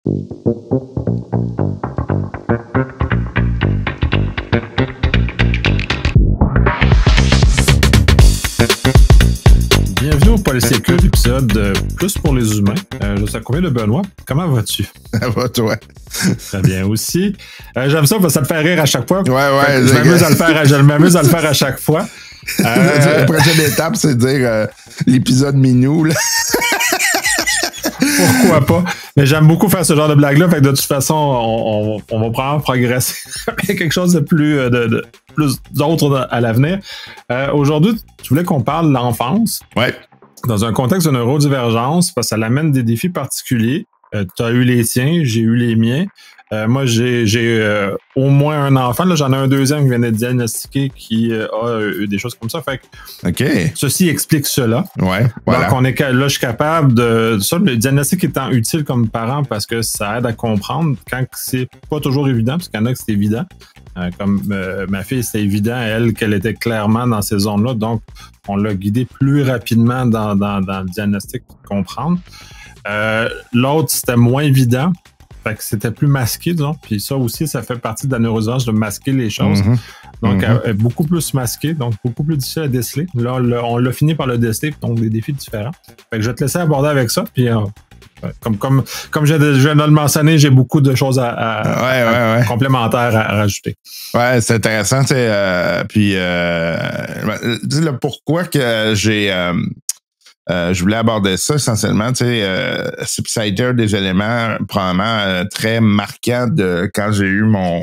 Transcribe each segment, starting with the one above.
Bienvenue au Polysécure, épisode Plus pour les humains. Je suis accompagné de Benoît. Comment vas-tu? Ça va, toi? Très bien aussi. J'aime ça parce que ça te fait rire à chaque fois. Ouais. Je m'amuse à le faire à chaque fois. La prochaine étape, c'est de dire l'épisode minou, là. Pourquoi pas? Mais j'aime beaucoup faire ce genre de blague-là. Fait que de toute façon, on va probablement progresser avec quelque chose de plus d'autre à l'avenir. Aujourd'hui, tu voulais qu'on parle de l'enfance. Ouais. Dans un contexte de neurodivergence, parce que ça amène des défis particuliers. Tu as eu les tiens, j'ai eu les miens. Moi, j'ai au moins un enfant. Là, j'en ai un deuxième qui vient d'être diagnostiqué qui a eu des choses comme ça. Fait que ceci explique cela. Ouais, voilà. Donc, là, je suis capable de ça. Le diagnostic étant utile comme parent parce que ça aide à comprendre quand c'est pas toujours évident, parce qu'il y en a que c'est évident. Comme ma fille, c'était évident, elle, qu'elle était clairement dans ces zones-là. Donc, on l'a guidée plus rapidement dans le diagnostic pour comprendre. L'autre, c'était moins évident. Fait que c'était plus masqué, disons. Puis ça aussi, ça fait partie de la neurodivergence de masquer les choses. Donc, beaucoup plus masqué, donc beaucoup plus difficile à déceler. Là, on l'a fini par le déceler, donc des défis différents. Fait que je vais te laisser aborder avec ça. Puis, comme je viens de le mentionner, j'ai beaucoup de choses complémentaires à rajouter. Ouais, c'est intéressant. Tu sais, puis, dis le pourquoi que j'ai... je voulais aborder ça essentiellement, tu sais, ça a été des éléments probablement très marquants de quand j'ai eu mon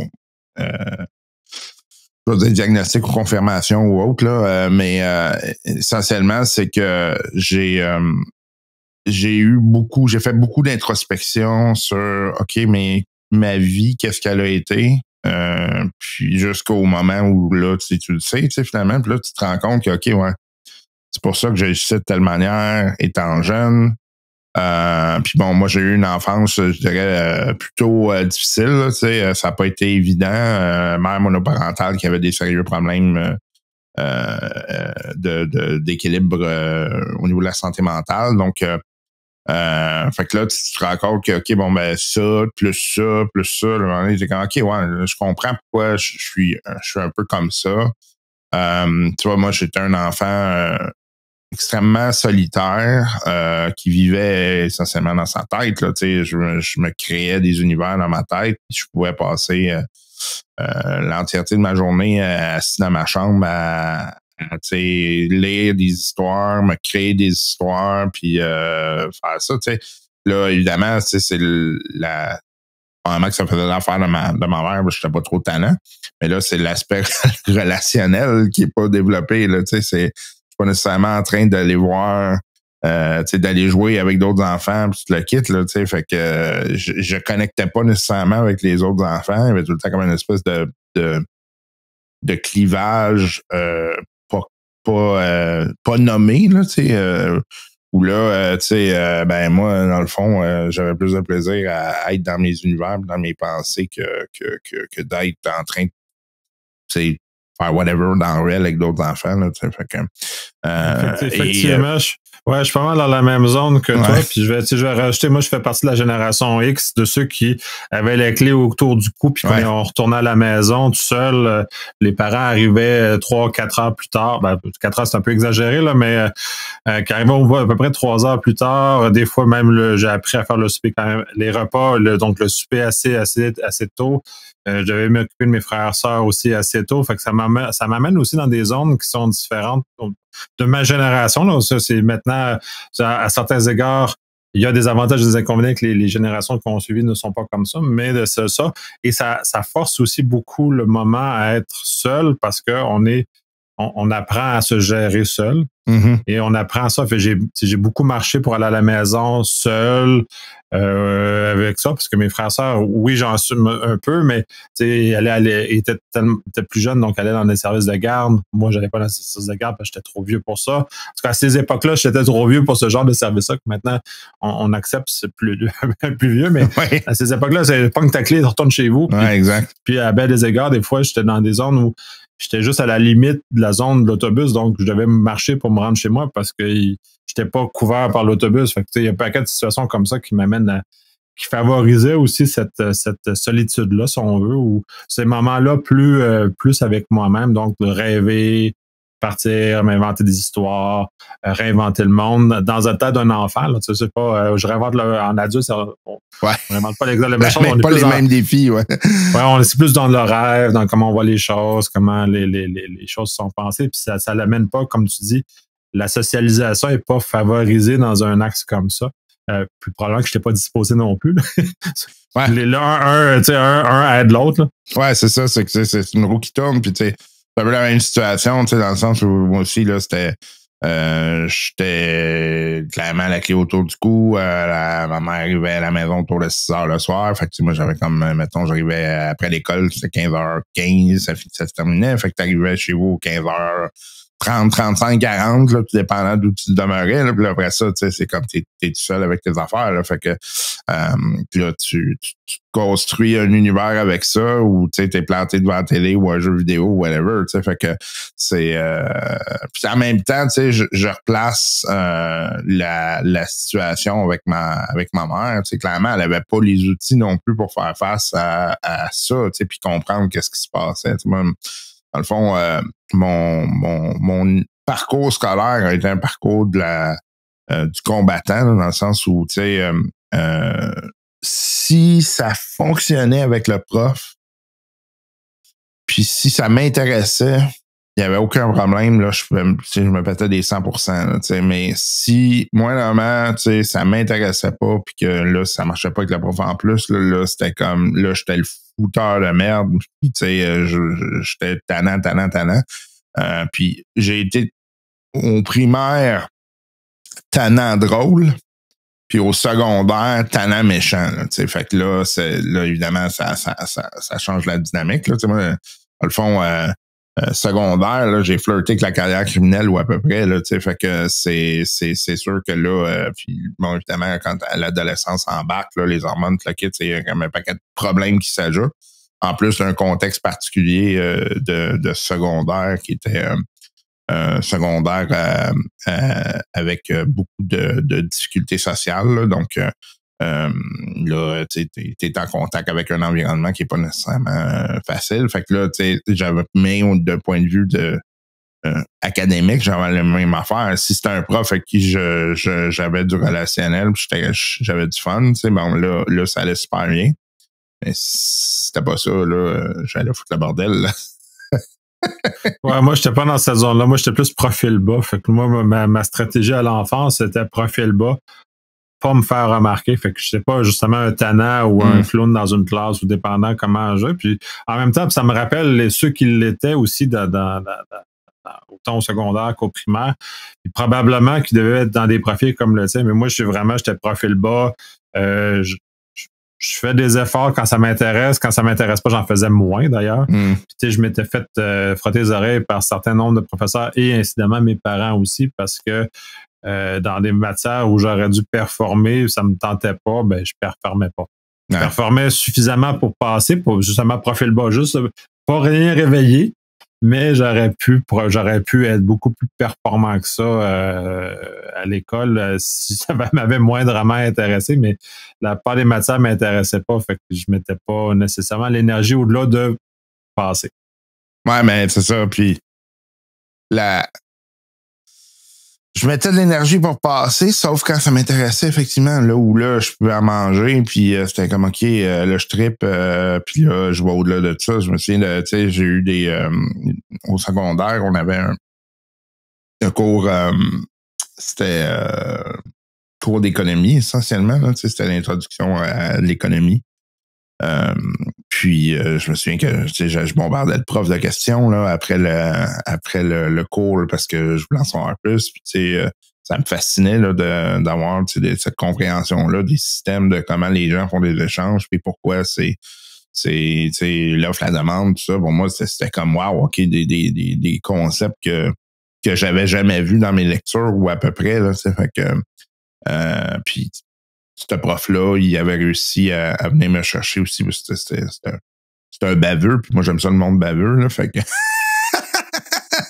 je veux dire diagnostic ou confirmation ou autre, là, mais essentiellement, c'est que j'ai fait beaucoup d'introspection sur OK, mais ma vie, qu'est-ce qu'elle a été? Puis jusqu'au moment où là, tu le sais, tu sais, finalement, puis là, tu te rends compte que OK, ouais. C'est pour ça que j'ai réussi de telle manière, étant jeune. Puis bon, moi, j'ai eu une enfance, je dirais, plutôt difficile. Là, tu sais, ça n'a pas été évident. Mère monoparentale qui avait des sérieux problèmes d'équilibre au niveau de la santé mentale. Donc, fait que là, tu te rends compte que, OK, bon, ben ça, plus ça, là, à un moment donné, j'ai comme, OK, ouais, je comprends pourquoi je suis un peu comme ça. Tu vois, moi, j'étais un enfant extrêmement solitaire qui vivait essentiellement dans sa tête. Là, je me créais des univers dans ma tête. Puis je pouvais passer l'entièreté de ma journée assis dans ma chambre à lire des histoires, me créer des histoires, puis faire ça. T'sais. Là, évidemment, c'est probablement que ça faisait l'affaire de ma mère, je n'étais pas trop tannant. Mais là, c'est l'aspect relationnel qui est pas développé. Là, c'est pas nécessairement en train d'aller voir, d'aller jouer avec d'autres enfants, puis tu te le quittes, là, fait que je connectais pas nécessairement avec les autres enfants. Il y avait tout le temps comme une espèce de clivage pas nommé, là, où là, ben moi, dans le fond, j'avais plus de plaisir à être dans mes univers, dans mes pensées que d'être en train de faire whatever dans le réel avec d'autres enfants. Là, fait que, effectivement, je suis pas mal dans la même zone que toi. Puis je vais rajouter, moi, je fais partie de la génération X, de ceux qui avaient les clés autour du cou, puis quand on retournait à la maison tout seul, les parents arrivaient 3-4 heures plus tard. Ben, 4 heures, c'est un peu exagéré, là, mais qui arrivaient à peu près 3 heures plus tard. Des fois, même, j'ai appris à faire le souper quand même, les repas, donc le souper assez tôt. Je devais m'occuper de mes frères et sœurs aussi assez tôt. Fait que ça m'amène aussi dans des zones qui sont différentes de ma génération. Là. Ça, c'est maintenant, à certains égards, il y a des avantages et des inconvénients que les générations qui ont suivi ne sont pas comme ça, mais de ça. Et ça force aussi beaucoup le moment à être seul parce que on apprend à se gérer seul. Et on apprend ça. Fait, j'ai beaucoup marché pour aller à la maison seul avec ça, parce que mes frères et sœurs, oui, j'en suis un peu, mais elle était plus jeune, donc elle allait dans des services de garde. Moi, j'allais pas dans les services de garde parce que j'étais trop vieux pour ça. En tout cas, à ces époques-là, j'étais trop vieux pour ce genre de service-là que maintenant, on accepte, c'est plus vieux, mais à ces époques-là, c'est pas que ta clé, retourne chez vous. Puis, exact. Puis à bien des égards, des fois, j'étais dans des zones où j'étais juste à la limite de la zone de l'autobus, donc je devais marcher pour me rendre chez moi parce que j'étais pas couvert par l'autobus. Fait que, il y a un paquet de situations comme ça qui m'amènent qui favorisait aussi cette solitude-là, si on veut, ou ces moments-là plus avec moi-même, donc de rêver, partir, m'inventer des histoires, réinventer le monde dans un tas d'un enfant. Là, tu sais, c'est pas, je réinvente en adulte, on réinvente pas les méchants. On est pas les mêmes défis, ouais. Ouais, on est plus dans le rêve, dans comment on voit les choses, comment les choses sont pensées, puis ça l'amène pas, comme tu dis, la socialisation est pas favorisée dans un axe comme ça. Plus probablement que je n'étais pas disposé non plus. Ouais. Un aide l'autre. Là. Ouais, c'est ça, c'est une roue qui tourne, puis tu sais, c'est un peu la même situation, tu sais, dans le sens où moi aussi, là, j'étais clairement la clé autour du cou. Ma mère arrivait à la maison autour de 6 heures le soir. Fait que moi, j'avais comme, mettons, j'arrivais après l'école, c'était 15h15, ça se terminait. Fait que t'arrivais chez vous 15h30, 35, 40, là, tout dépendant d'où tu demeurais. Là, puis après ça, tu sais, c'est comme t'es tout seul avec tes affaires. Là, fait que puis là, tu construis un univers avec ça où tu sais, t'es planté devant la télé ou un jeu vidéo ou whatever. Tu sais, fait que c'est puis en même temps, tu sais, je replace la situation avec ma mère. Tu sais, clairement, elle avait pas les outils non plus pour faire face à ça, tu sais, puis comprendre qu'est-ce qui se passait. Tu sais, moi, dans le fond, mon parcours scolaire a été un parcours de du combattant, là, dans le sens où, tu sais, si ça fonctionnait avec le prof, puis si ça m'intéressait, il n'y avait aucun problème, là, je me pétais des 100%, là, tu sais, mais si, moi, normalement, tu sais, ça m'intéressait pas, puis que là, ça marchait pas avec le prof en plus, là c'était comme, là, j'étais le fouteur de merde, puis tu sais, j'étais tannant. Puis j'ai été au primaire tannant drôle, puis au secondaire tannant méchant, là, tu sais, fait que là, évidemment, ça change la dynamique, là, tu sais, moi, dans le fond, secondaire, là, j'ai flirté avec la carrière criminelle ou à peu près, là, tu sais, fait que c'est sûr que là, puis bon, évidemment, quand l'adolescence embarque, là, les hormones, le kit, il y a quand même un paquet de problèmes qui s'ajoutent. En plus d'un contexte particulier de secondaire qui était secondaire avec beaucoup de difficultés sociales, là, donc là, tu es en contact avec un environnement qui est pas nécessairement facile. Fait que là, tu sais, j'avais même d'un point de vue de académique, j'avais la même affaire. Si c'était un prof avec qui j'avais du relationnel, j'avais du fun, tu sais, bon, là, ça allait super bien. Mais si c'était pas ça, là, j'allais foutre le bordel, là. Ouais, moi, j'étais pas dans cette zone-là. Moi, j'étais plus profil bas. Fait que moi, ma stratégie à l'enfance, c'était profil bas. Pas me faire remarquer. Fait que je sais pas justement un tannant ou un clown dans une classe ou dépendant comment je. Puis en même temps, ça me rappelle ceux qui l'étaient aussi autant au secondaire qu'au primaire. Puis probablement qu'ils devaient être dans des profils comme le tien. Mais moi, j'étais profil bas. Je fais des efforts quand ça m'intéresse. Quand ça m'intéresse pas, j'en faisais moins d'ailleurs. Puis, tu sais, je m'étais fait frotter les oreilles par certains nombres de professeurs et incidemment mes parents aussi parce que dans des matières où j'aurais dû performer, ça me tentait pas, ben je performais pas. Je performais suffisamment pour passer, pour justement profil bas, juste pas rien réveillé, mais j'aurais pu être beaucoup plus performant que ça à l'école si ça m'avait moindrement intéressé, mais la part des matières m'intéressait pas, fait que je mettais pas nécessairement l'énergie au-delà de passer. Ouais, mais c'est ça, puis je mettais de l'énergie pour passer, sauf quand ça m'intéressait, effectivement, là où là, je pouvais en manger, puis c'était comme, OK, là, je trippe, puis là, je vais au-delà de ça. Je me souviens, tu sais, j'ai eu au secondaire, on avait un cours, c'était cours d'économie, essentiellement, là, tu sais, c'était l'introduction à l'économie. Puis je me souviens que je bombardais le prof de questions là après le cours là, parce que je voulais en savoir plus. Puis ça me fascinait là d'avoir cette compréhension là des systèmes de comment les gens font des échanges puis pourquoi c'est l'offre, la demande, tout ça. Pour moi, c'était comme wow, ok, des concepts que j'avais jamais vus dans mes lectures ou à peu près là. Fait que puis ce prof-là, il avait réussi à venir me chercher aussi. C'était un baveux, puis moi, j'aime ça le monde baveux, là, fait que...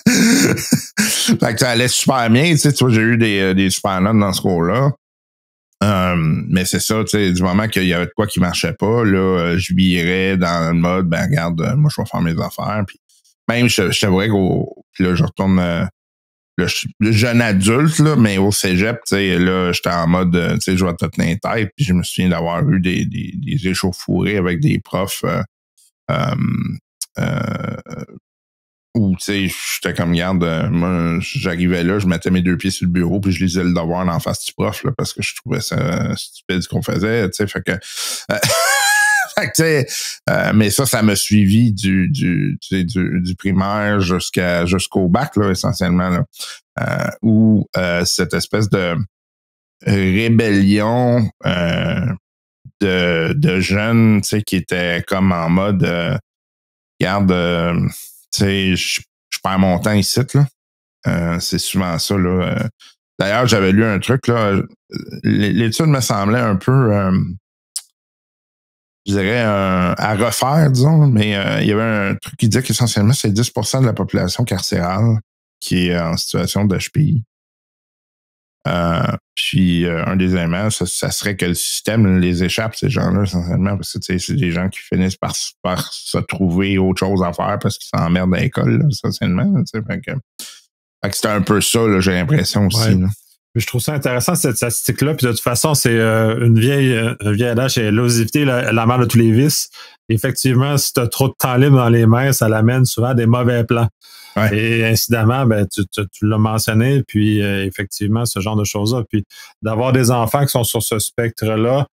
fait que ça allait super bien, tu vois, j'ai eu des super notes dans ce cours-là. Mais c'est ça, tu sais, du moment qu'il y avait de quoi qui marchait pas, là, je virais dans le mode, ben regarde, moi je vais faire mes affaires. Puis même, je t'avouerais puis là, je retourne le jeune adulte, là, mais au cégep, tu sais, là, j'étais en mode, tu sais, je vais te tenir tête, puis je me souviens d'avoir eu des échauffourées avec des profs où, tu sais, j'étais comme, regarde, moi, j'arrivais là, je mettais mes 2 pieds sur le bureau, puis je lisais le devoir en face du prof, là, parce que je trouvais ça stupide ce qu'on faisait, tu sais, fait que... fait que, tu sais, mais ça m'a suivi du primaire jusqu'au bac, là, essentiellement, là, où cette espèce de rébellion de jeunes, tu sais, qui étaient comme en mode, regarde, tu sais, je perds mon temps ici, là. C'est souvent ça, là. D'ailleurs, j'avais lu un truc, là. L'étude me semblait un peu, je dirais, à refaire, disons, mais il y avait un truc qui disait qu'essentiellement, c'est 10% de la population carcérale qui est en situation d'HPI. Puis un des éléments, ça serait que le système les échappe, ces gens-là, essentiellement, parce que c'est des gens qui finissent par se trouver autre chose à faire parce qu'ils s'emmerdent à l'école, là, essentiellement. Fait que c'était un peu ça, là, j'ai l'impression aussi. Ouais. Je trouve ça intéressant, cette statistique-là. Puis de toute façon, c'est un vieil adage, c'est l'osivité, la mère de tous les vices. Effectivement, si tu as trop de temps libre dans les mains, ça l'amène souvent à des mauvais plans. Ouais. Et incidemment, ben, tu l'as mentionné, puis effectivement, ce genre de choses-là. Puis d'avoir des enfants qui sont sur ce spectre-là,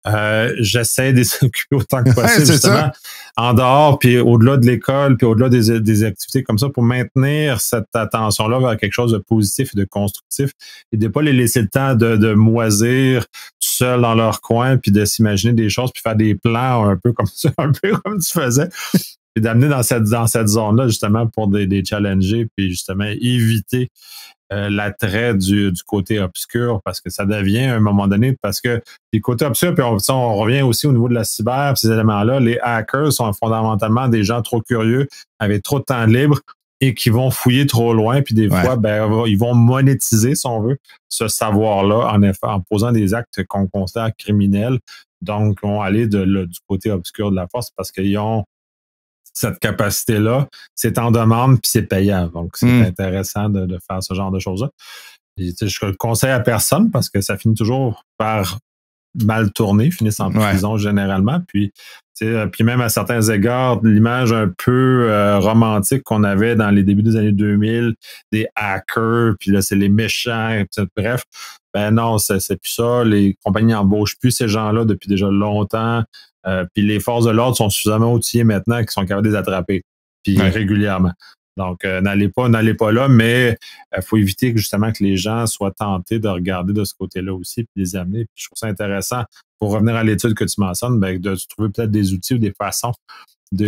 j'essaie de s'occuper autant que possible, justement, en dehors, puis au-delà de l'école, puis au-delà des activités comme ça, pour maintenir cette attention-là vers quelque chose de positif et de constructif, et de ne pas les laisser le temps de moisir tout seul dans leur coin, puis de s'imaginer des choses, puis faire des plans un peu comme ça, un peu comme tu faisais. Et d'amener dans cette zone-là, justement, pour des challenger, puis justement éviter l'attrait du côté obscur, parce que ça devient à un moment donné, parce que les côtés obscurs, puis on revient aussi au niveau de la cyber, ces éléments-là, les hackers sont fondamentalement des gens trop curieux, avec trop de temps libre, et qui vont fouiller trop loin, puis des fois, ben, ils vont monétiser, si on veut, ce savoir-là, en effet, en posant des actes qu'on considère criminels. Donc, ils vont aller du côté obscur de la force, parce qu'ils ont cette capacité-là, c'est en demande puis c'est payant. Donc, c'est intéressant de faire ce genre de choses-là. Et, je le conseille à personne parce que ça finit toujours par mal tourner, finissent en prison généralement. Puis même à certains égards, l'image un peu romantique qu'on avait dans les débuts des années 2000, des hackers, puis là, c'est les méchants, bref. Ben non, c'est plus ça. Les compagnies n'embauchent plus ces gens-là depuis déjà longtemps. Puis les forces de l'ordre sont suffisamment outillées maintenant qu'ils sont capables de les attraper, puis régulièrement. Donc, n'allez pas là, mais il faut éviter justement que les gens soient tentés de regarder de ce côté-là aussi, puis les amener. Puis je trouve ça intéressant, pour revenir à l'étude que tu mentionnes, ben, de trouver peut-être des outils ou des façons de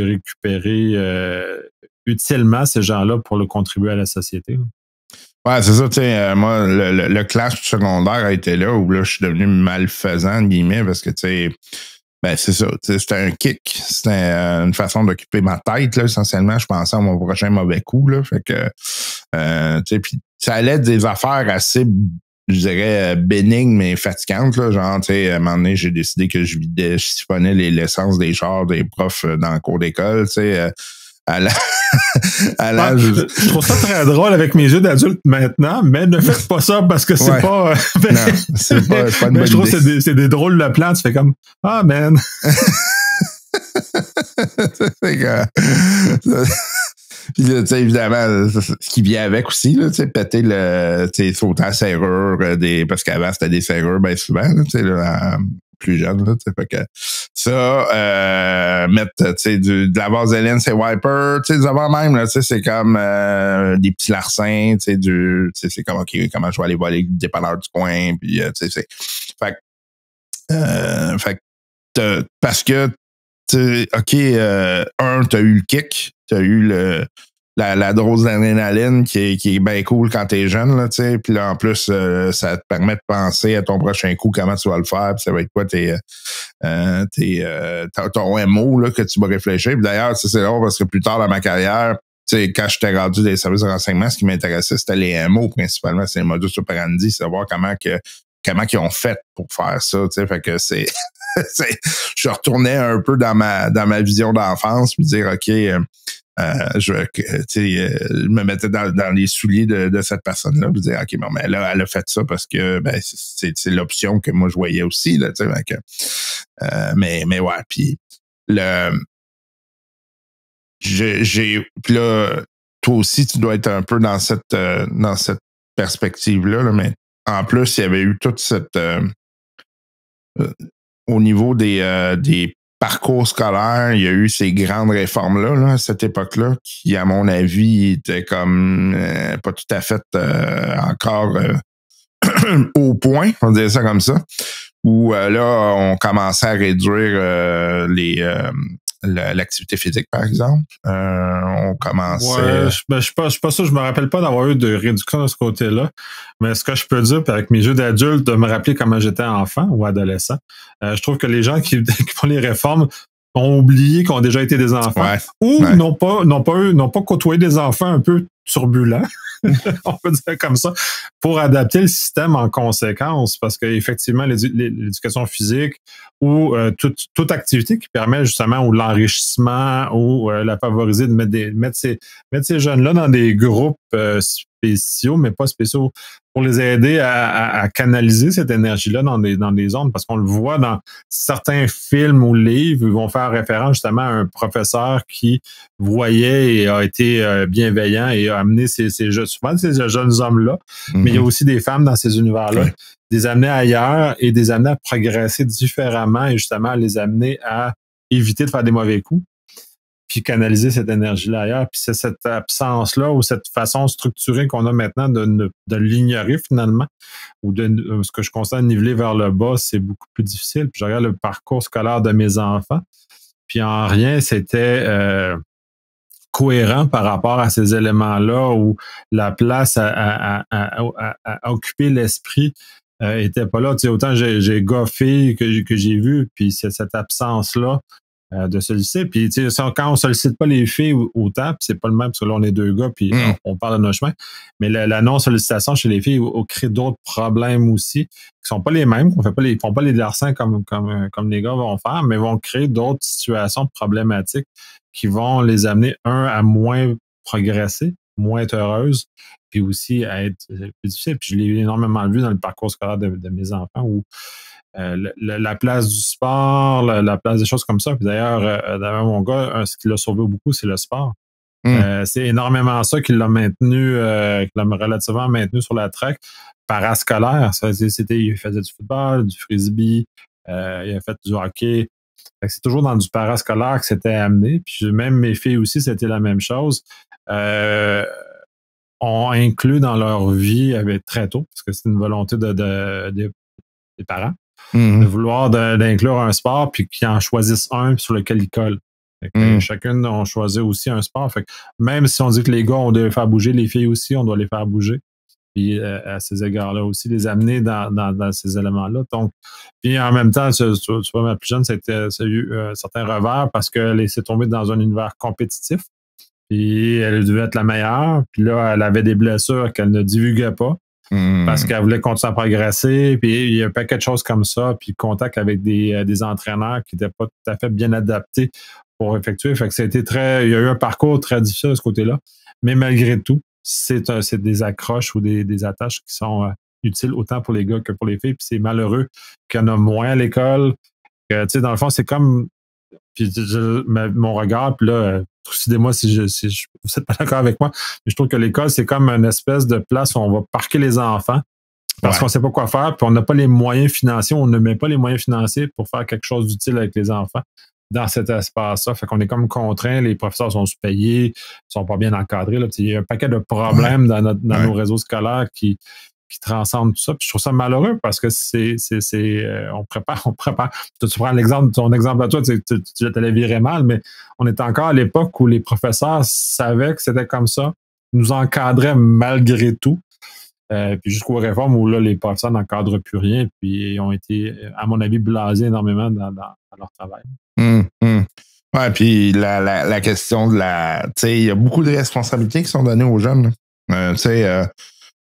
récupérer utilement ces gens-là pour le contribuer à la société. Là. Ouais, c'est ça, tu sais, moi, le clash secondaire a été là où là, je suis devenu malfaisant, guillemets, parce que, tu sais, ben, c'est ça. C'était un kick. C'était une façon d'occuper ma tête, là, essentiellement. Je pensais à mon prochain mauvais coup, là. Fait que, tu sais, puis ça allait être des affaires assez, je dirais, bénignes, mais fatigantes, là. Genre, tu sais, à un moment donné, j'ai décidé que je siphonnais l'essence des chars des profs dans le cours d'école, tu sais. Je trouve ça très drôle avec mes yeux d'adulte maintenant, mais ne faites pas ça parce que c'est pas. Non, c'est pas une bonne je trouve que c'est des drôles de plans. Tu fais comme ah man. C'est que. Puis tu sais, évidemment, ce qui vient avec aussi, là, tu sais, péter sauter à la serrure, parce qu'avant, c'était des serrures, ben souvent, tu sais, plus jeune, là, tu sais, fait que ça, mettre, tu sais, de la vaseline, c'est wiper, tu sais, des avant même, là, tu sais, c'est comme des petits larcins, tu sais, c'est comme, OK, comment je vais aller voir les dépanneurs du coin, puis, tu sais, c'est... Fait que, parce que, OK, t'as eu le kick, t'as eu la dose d'adrénaline qui est bien cool quand t'es jeune, là, tu sais. Puis là, en plus, ça te permet de penser à ton prochain coup, comment tu vas le faire, puis ça va être quoi ton MO, là, que tu vas réfléchir. Puis d'ailleurs, c'est drôle parce que plus tard dans ma carrière, tu sais, quand j'étais rendu des services de renseignement, ce qui m'intéressait, c'était les MO principalement, c'est les modus operandi, savoir comment que comment ils ont fait pour faire ça, tu sais, fait que je retournais un peu dans ma vision d'enfance, puis dire, OK, je me mettais dans les souliers de cette personne-là, puis dire, OK, bon, mais là, elle a fait ça parce que ben, c'est l'option que moi je voyais aussi, là, tu sais, mais ouais, puis puis là, toi aussi, tu dois être un peu dans cette perspective-là, là, mais en plus, il y avait eu toute cette au niveau des parcours scolaires, il y a eu ces grandes réformes-là, là, à cette époque-là, qui, à mon avis, étaient comme pas tout à fait encore au point, on dirait ça comme ça, où là, on commençait à réduire l'activité physique, par exemple. On commençait... Ouais, je suis pas sûr, je me rappelle pas d'avoir eu de réduction de ce côté-là, mais ce que je peux dire, avec mes jeux d'adulte, de me rappeler comment j'étais enfant ou adolescent, je trouve que les gens qui font les réformes ont oublié qu'on a déjà été des enfants ou n'ont pas côtoyé des enfants un peu turbulents. On peut dire comme ça, pour adapter le système en conséquence, parce qu'effectivement, l'éducation physique ou toute activité qui permet justement ou l'enrichissement ou la favoriser de mettre ces jeunes-là dans des groupes spéciaux, mais pas spéciaux, pour les aider à canaliser cette énergie-là dans des ondes, parce qu'on le voit dans certains films ou livres, ils vont faire référence justement à un professeur qui voyait et a été bienveillant et a amené souvent ces jeunes hommes-là, mais il y a aussi des femmes dans ces univers-là, des amener ailleurs et des amener à progresser différemment et justement à les amener à éviter de faire des mauvais coups, puis canaliser cette énergie-là ailleurs. Puis c'est cette absence-là ou cette façon structurée qu'on a maintenant de l'ignorer finalement, ou ce que je constate niveler vers le bas, c'est beaucoup plus difficile. Puis je regarde le parcours scolaire de mes enfants, puis en rien, c'était cohérent par rapport à ces éléments-là où la place à occuper l'esprit était pas là. Tu sais, autant j'ai goffé que j'ai vu, puis c'est cette absence-là de solliciter. Puis tu sais, quand on sollicite pas les filles autant, puis c'est pas le même, parce que là, on est deux gars, puis on parle de notre chemin, mais la non-sollicitation chez les filles crée d'autres problèmes aussi, qui sont pas les mêmes, ils font pas les larcins comme les gars vont faire, mais vont créer d'autres situations problématiques qui vont les amener, à moins progresser, moins être heureuses, puis aussi à être plus difficile. Puis je l'ai énormément vu dans le parcours scolaire de mes enfants où la place du sport, la place des choses comme ça. Puis d'ailleurs, mon gars, ce qui l'a sauvé beaucoup, c'est le sport. C'est énormément ça qui l'a maintenu, qui l'a relativement maintenu sur la track parascolaire. Il faisait du football, du frisbee, il a fait du hockey. C'est toujours dans du parascolaire que c'était amené. Puis même mes filles aussi, c'était la même chose. On inclut dans leur vie très tôt, parce que c'est une volonté des parents, de vouloir d'inclure un sport, puis qu'ils en choisissent un sur lequel ils collent. Chacune, on choisit aussi un sport. Fait que même si on dit que les gars, on doit les faire bouger, les filles aussi, on doit les faire bouger. Puis à ces égards-là aussi, les amener dans ces éléments-là. Donc, puis en même temps, tu vois, ma plus jeune, ça a eu certains revers parce qu'elle s'est tombée dans un univers compétitif. Puis elle devait être la meilleure. Puis là, elle avait des blessures qu'elle ne divulguait pas parce qu'elle voulait continuer à progresser. Puis il y a un paquet de choses comme ça. Puis contact avec des entraîneurs qui n'étaient pas tout à fait bien adaptés pour effectuer. Fait que il y a eu un parcours très difficile de ce côté-là. Mais malgré tout, c'est des accroches ou des attaches qui sont utiles autant pour les gars que pour les filles. Puis c'est malheureux qu'il y en a moins à l'école. Tu sais, dans le fond, c'est comme... Puis mon regard, puis là, trucidez-moi si vous n'êtes pas d'accord avec moi, mais je trouve que l'école, c'est comme une espèce de place où on va parquer les enfants parce qu'on ne sait pas quoi faire, puis on n'a pas les moyens financiers, on ne met pas les moyens financiers pour faire quelque chose d'utile avec les enfants dans cet espace-là. Fait qu'on est comme contraint, les professeurs sont sous-payés, sont pas bien encadrés. Là. Il y a un paquet de problèmes dans nos réseaux scolaires qui transcendent tout ça. Puis je trouve ça malheureux parce que on prépare. Tu prends ton exemple à toi, tu t'allais virer mal, mais on est encore à l'époque où les professeurs savaient que c'était comme ça, nous encadraient malgré tout. Puis jusqu'aux réformes où là, les professeurs n'encadrent plus rien, puis ils ont été, à mon avis, blasés énormément dans leur travail. Ouais, puis la question de tu sais, il y a beaucoup de responsabilités qui sont données aux jeunes. Tu sais,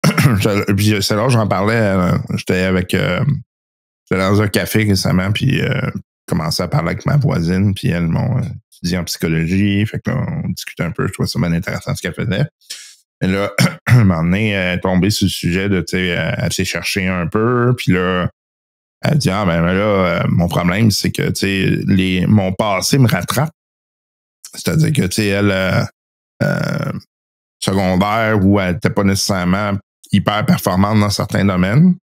puis c'est là que j'en parlais. J'étais dans un café récemment, puis commençé à parler avec ma voisine, puis elle m'a étudié en psychologie. Fait que là, on discutait un peu. Je trouvais ça bien intéressant ce qu'elle faisait. Et là, à un moment donné, elle est tombée sur le sujet de, tu sais, elle s'est cherchée un peu, puis là, elle dit, ah, ben là, mon problème, c'est que, tu sais, mon passé me rattrape. C'est-à-dire que, tu sais, elle, secondaire, où elle n'était pas nécessairement hyper performante dans certains domaines,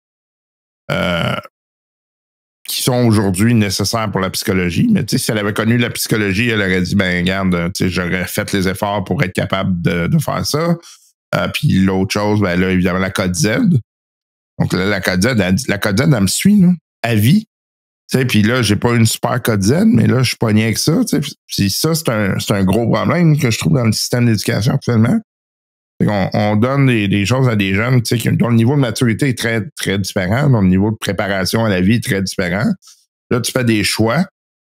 qui sont aujourd'hui nécessaires pour la psychologie. Mais, tu sais, si elle avait connu la psychologie, elle aurait dit, ben, regarde, tu sais, j'aurais fait les efforts pour être capable de faire ça. Puis l'autre chose, ben là, évidemment, la code Z. Donc là, la code Z, elle me suit, là, à vie. Puis là, j'ai pas une super code Z, mais là, je suis pogné avec ça. Puis ça, c'est un gros problème que je trouve dans le système d'éducation actuellement. On donne des choses à des jeunes dont le niveau de maturité est très, très différent, dont le niveau de préparation à la vie est très différent. Là, tu fais des choix.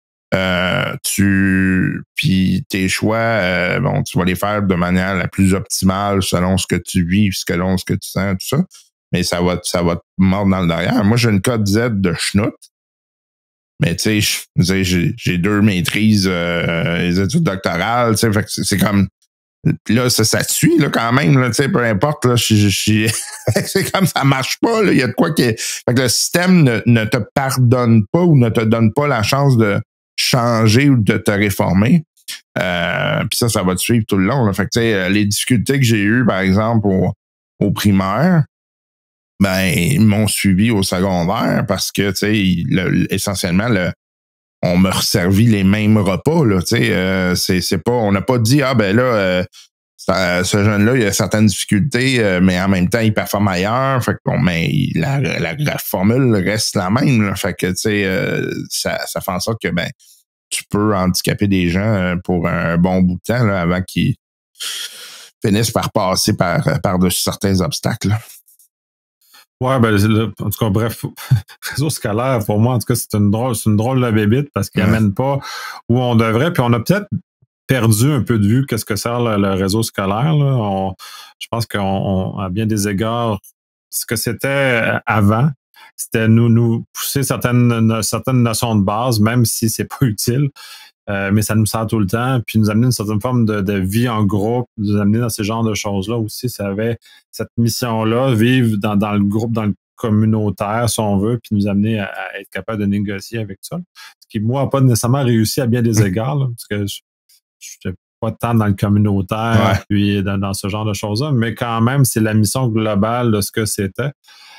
Puis tes choix, bon, tu vas les faire de manière la plus optimale selon ce que tu vis, selon ce que tu sens, tout ça. Mais ça va te mordre dans le derrière. Moi, j'ai une code Z de schnout. Mais tu sais, j'ai 2 maîtrises, les études doctorales, tu sais, fait que c'est comme là, ça te suit là quand même, là, tu sais, peu importe, là, c'est comme ça marche pas, là, il y a de quoi fait que le système ne te pardonne pas ou ne te donne pas la chance de changer ou de te réformer. Puis ça va te suivre tout le long. Là. Fait que, tu sais, les difficultés que j'ai eues, par exemple, au primaire, ben, ils m'ont suivi au secondaire parce que, tu sais, essentiellement, on me resservit les mêmes repas, là, tu sais, c'est pas, on n'a pas dit, ah, ben là, ce jeune-là, il a certaines difficultés, mais en même temps, il performe ailleurs. Fait que bon, mais la formule reste la même, là. Fait que, tu sais, ça fait en sorte que, ben, tu peux handicaper des gens pour un bon bout de temps, là, avant qu'ils finissent par passer par-dessus certains obstacles, là. Ouais, ben, en tout cas, bref, réseau scolaire, pour moi, en tout cas, c'est une drôle de bébite parce qu'il n'amène pas où on devrait. Puis on a peut-être perdu un peu de vue qu'est-ce que sert le réseau scolaire, là. Je pense à bien des égards, ce que c'était avant, c'était nous pousser certaines notions de base, même si c'est pas utile. Mais ça nous sert tout le temps, puis nous amener une certaine forme de vie en groupe, nous amener dans ces genres de choses-là aussi. Ça avait cette mission-là, vivre dans le groupe, dans le communautaire, si on veut, puis nous amener à être capable de négocier avec ça. Ce qui, moi, n'a pas nécessairement réussi à bien des égards, là, parce que je n'étais pas tant dans le communautaire, puis dans ce genre de choses-là, mais quand même, c'est la mission globale de ce que c'était.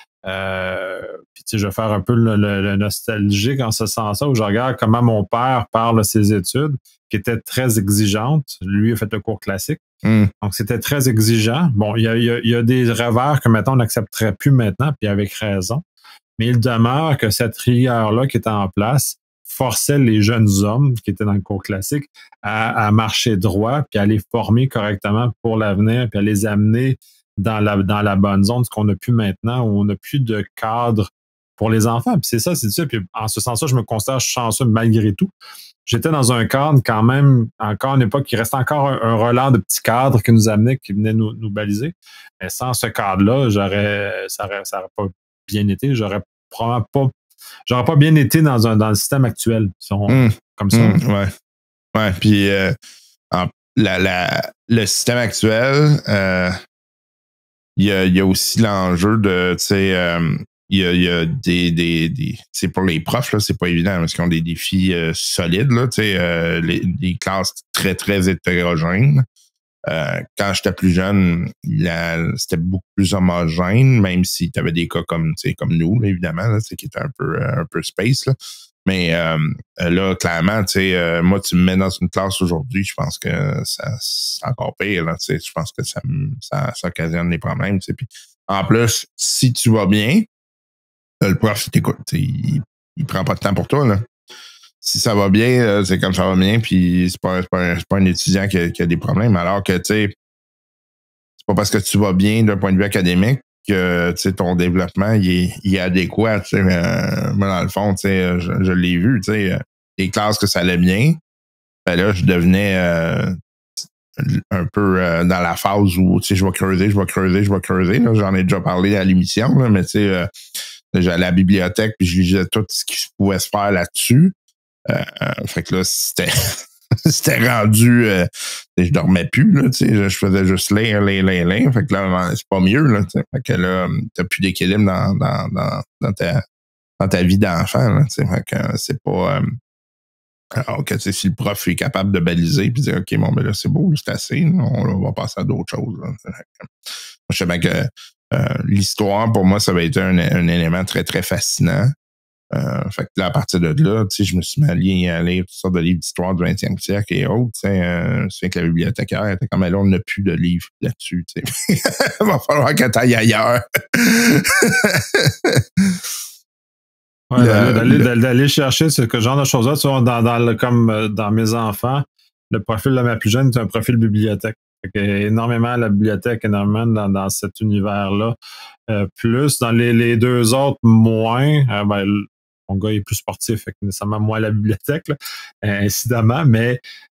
Puis tu sais, je vais faire un peu le nostalgique en ce sens-là, où je regarde comment mon père parle de ses études, qui étaient très exigeantes. Lui a fait le cours classique. Donc, c'était très exigeant. Bon, il y a des revers que maintenant on n'accepterait plus maintenant, puis avec raison. Mais il demeure que cette rigueur-là qui était en place forçait les jeunes hommes qui étaient dans le cours classique à marcher droit, puis à les former correctement pour l'avenir, puis à les amener dans la bonne zone, ce qu'on n'a plus maintenant, où on n'a plus de cadre pour les enfants. Puis c'est ça. Puis en ce sens-là, je me considère chanceux malgré tout. J'étais dans un cadre quand même, encore une époque, il restait encore un relent de petits cadres qui nous amenaient, qui venaient nous baliser. Mais sans ce cadre-là, ça aurait pas bien été. J'aurais pas bien été dans le système actuel, comme ça. Ouais. Puis le système actuel, il y a aussi l'enjeu de, tu sais, il y a des c'est pour les profs, là, c'est pas évident parce qu'ils ont des défis solides, là, tu sais, les classes très, très hétérogènes. Quand j'étais plus jeune, c'était beaucoup plus homogène, même si tu avais des cas comme nous, là, évidemment, là, qui étaient un peu space, là. Mais là, clairement, tu sais, moi, tu me mets dans une classe aujourd'hui, je pense que c'est encore pire. Là, tu sais, je pense que ça occasionne des problèmes. Tu sais. Puis, en plus, si tu vas bien, le prof, il t'écoute. Il prend pas de temps pour toi. Là. Si ça va bien, c'est comme ça va bien, puis c'est pas un étudiant qui a des problèmes. Alors que, tu sais, c'est pas parce que tu vas bien d'un point de vue académique que ton développement il est adéquat. Moi, dans le fond, je l'ai vu. Les classes que ça allait bien, ben là, je devenais un peu dans la phase où, tu sais, je vais creuser. Là. J'en ai déjà parlé à l'émission, là, mais tu sais, j'allais à la bibliothèque puis je lisais tout ce qui pouvait se faire là-dessus. Fait que là, c'était c'était rendu... je dormais plus, là, tu sais, je faisais juste lire. Fait que là, c'est pas mieux, là, tu sais. Fait que là, t'as plus d'équilibre dans ta vie d'enfant, là, tu sais. Fait que c'est pas... alors que, tu sais, si le prof est capable de baliser puis dire, OK, bon, ben là, c'est beau, c'est assez, là, on va passer à d'autres choses, là. Je sais bien que l'histoire, pour moi, ça va être un élément très, très fascinant. Fait que là, à partir de là, tu sais, je me suis mis à lire toutes sortes de livres d'histoire du 20e siècle et autres, tu sais, c'est que la bibliothécaire était comme, là, on n'a plus de livres là-dessus, tu sais. Il va falloir que tu ailles ailleurs. Ouais, d'aller chercher ce genre de choses-là, tu vois, comme dans mes enfants, le profil de ma plus jeune est un profil bibliothèque. Énormément la bibliothèque, énormément dans cet univers-là. Plus dans les deux autres, moins. Mon gars est plus sportif, fait que nécessairement moins la bibliothèque, là, incidemment, mais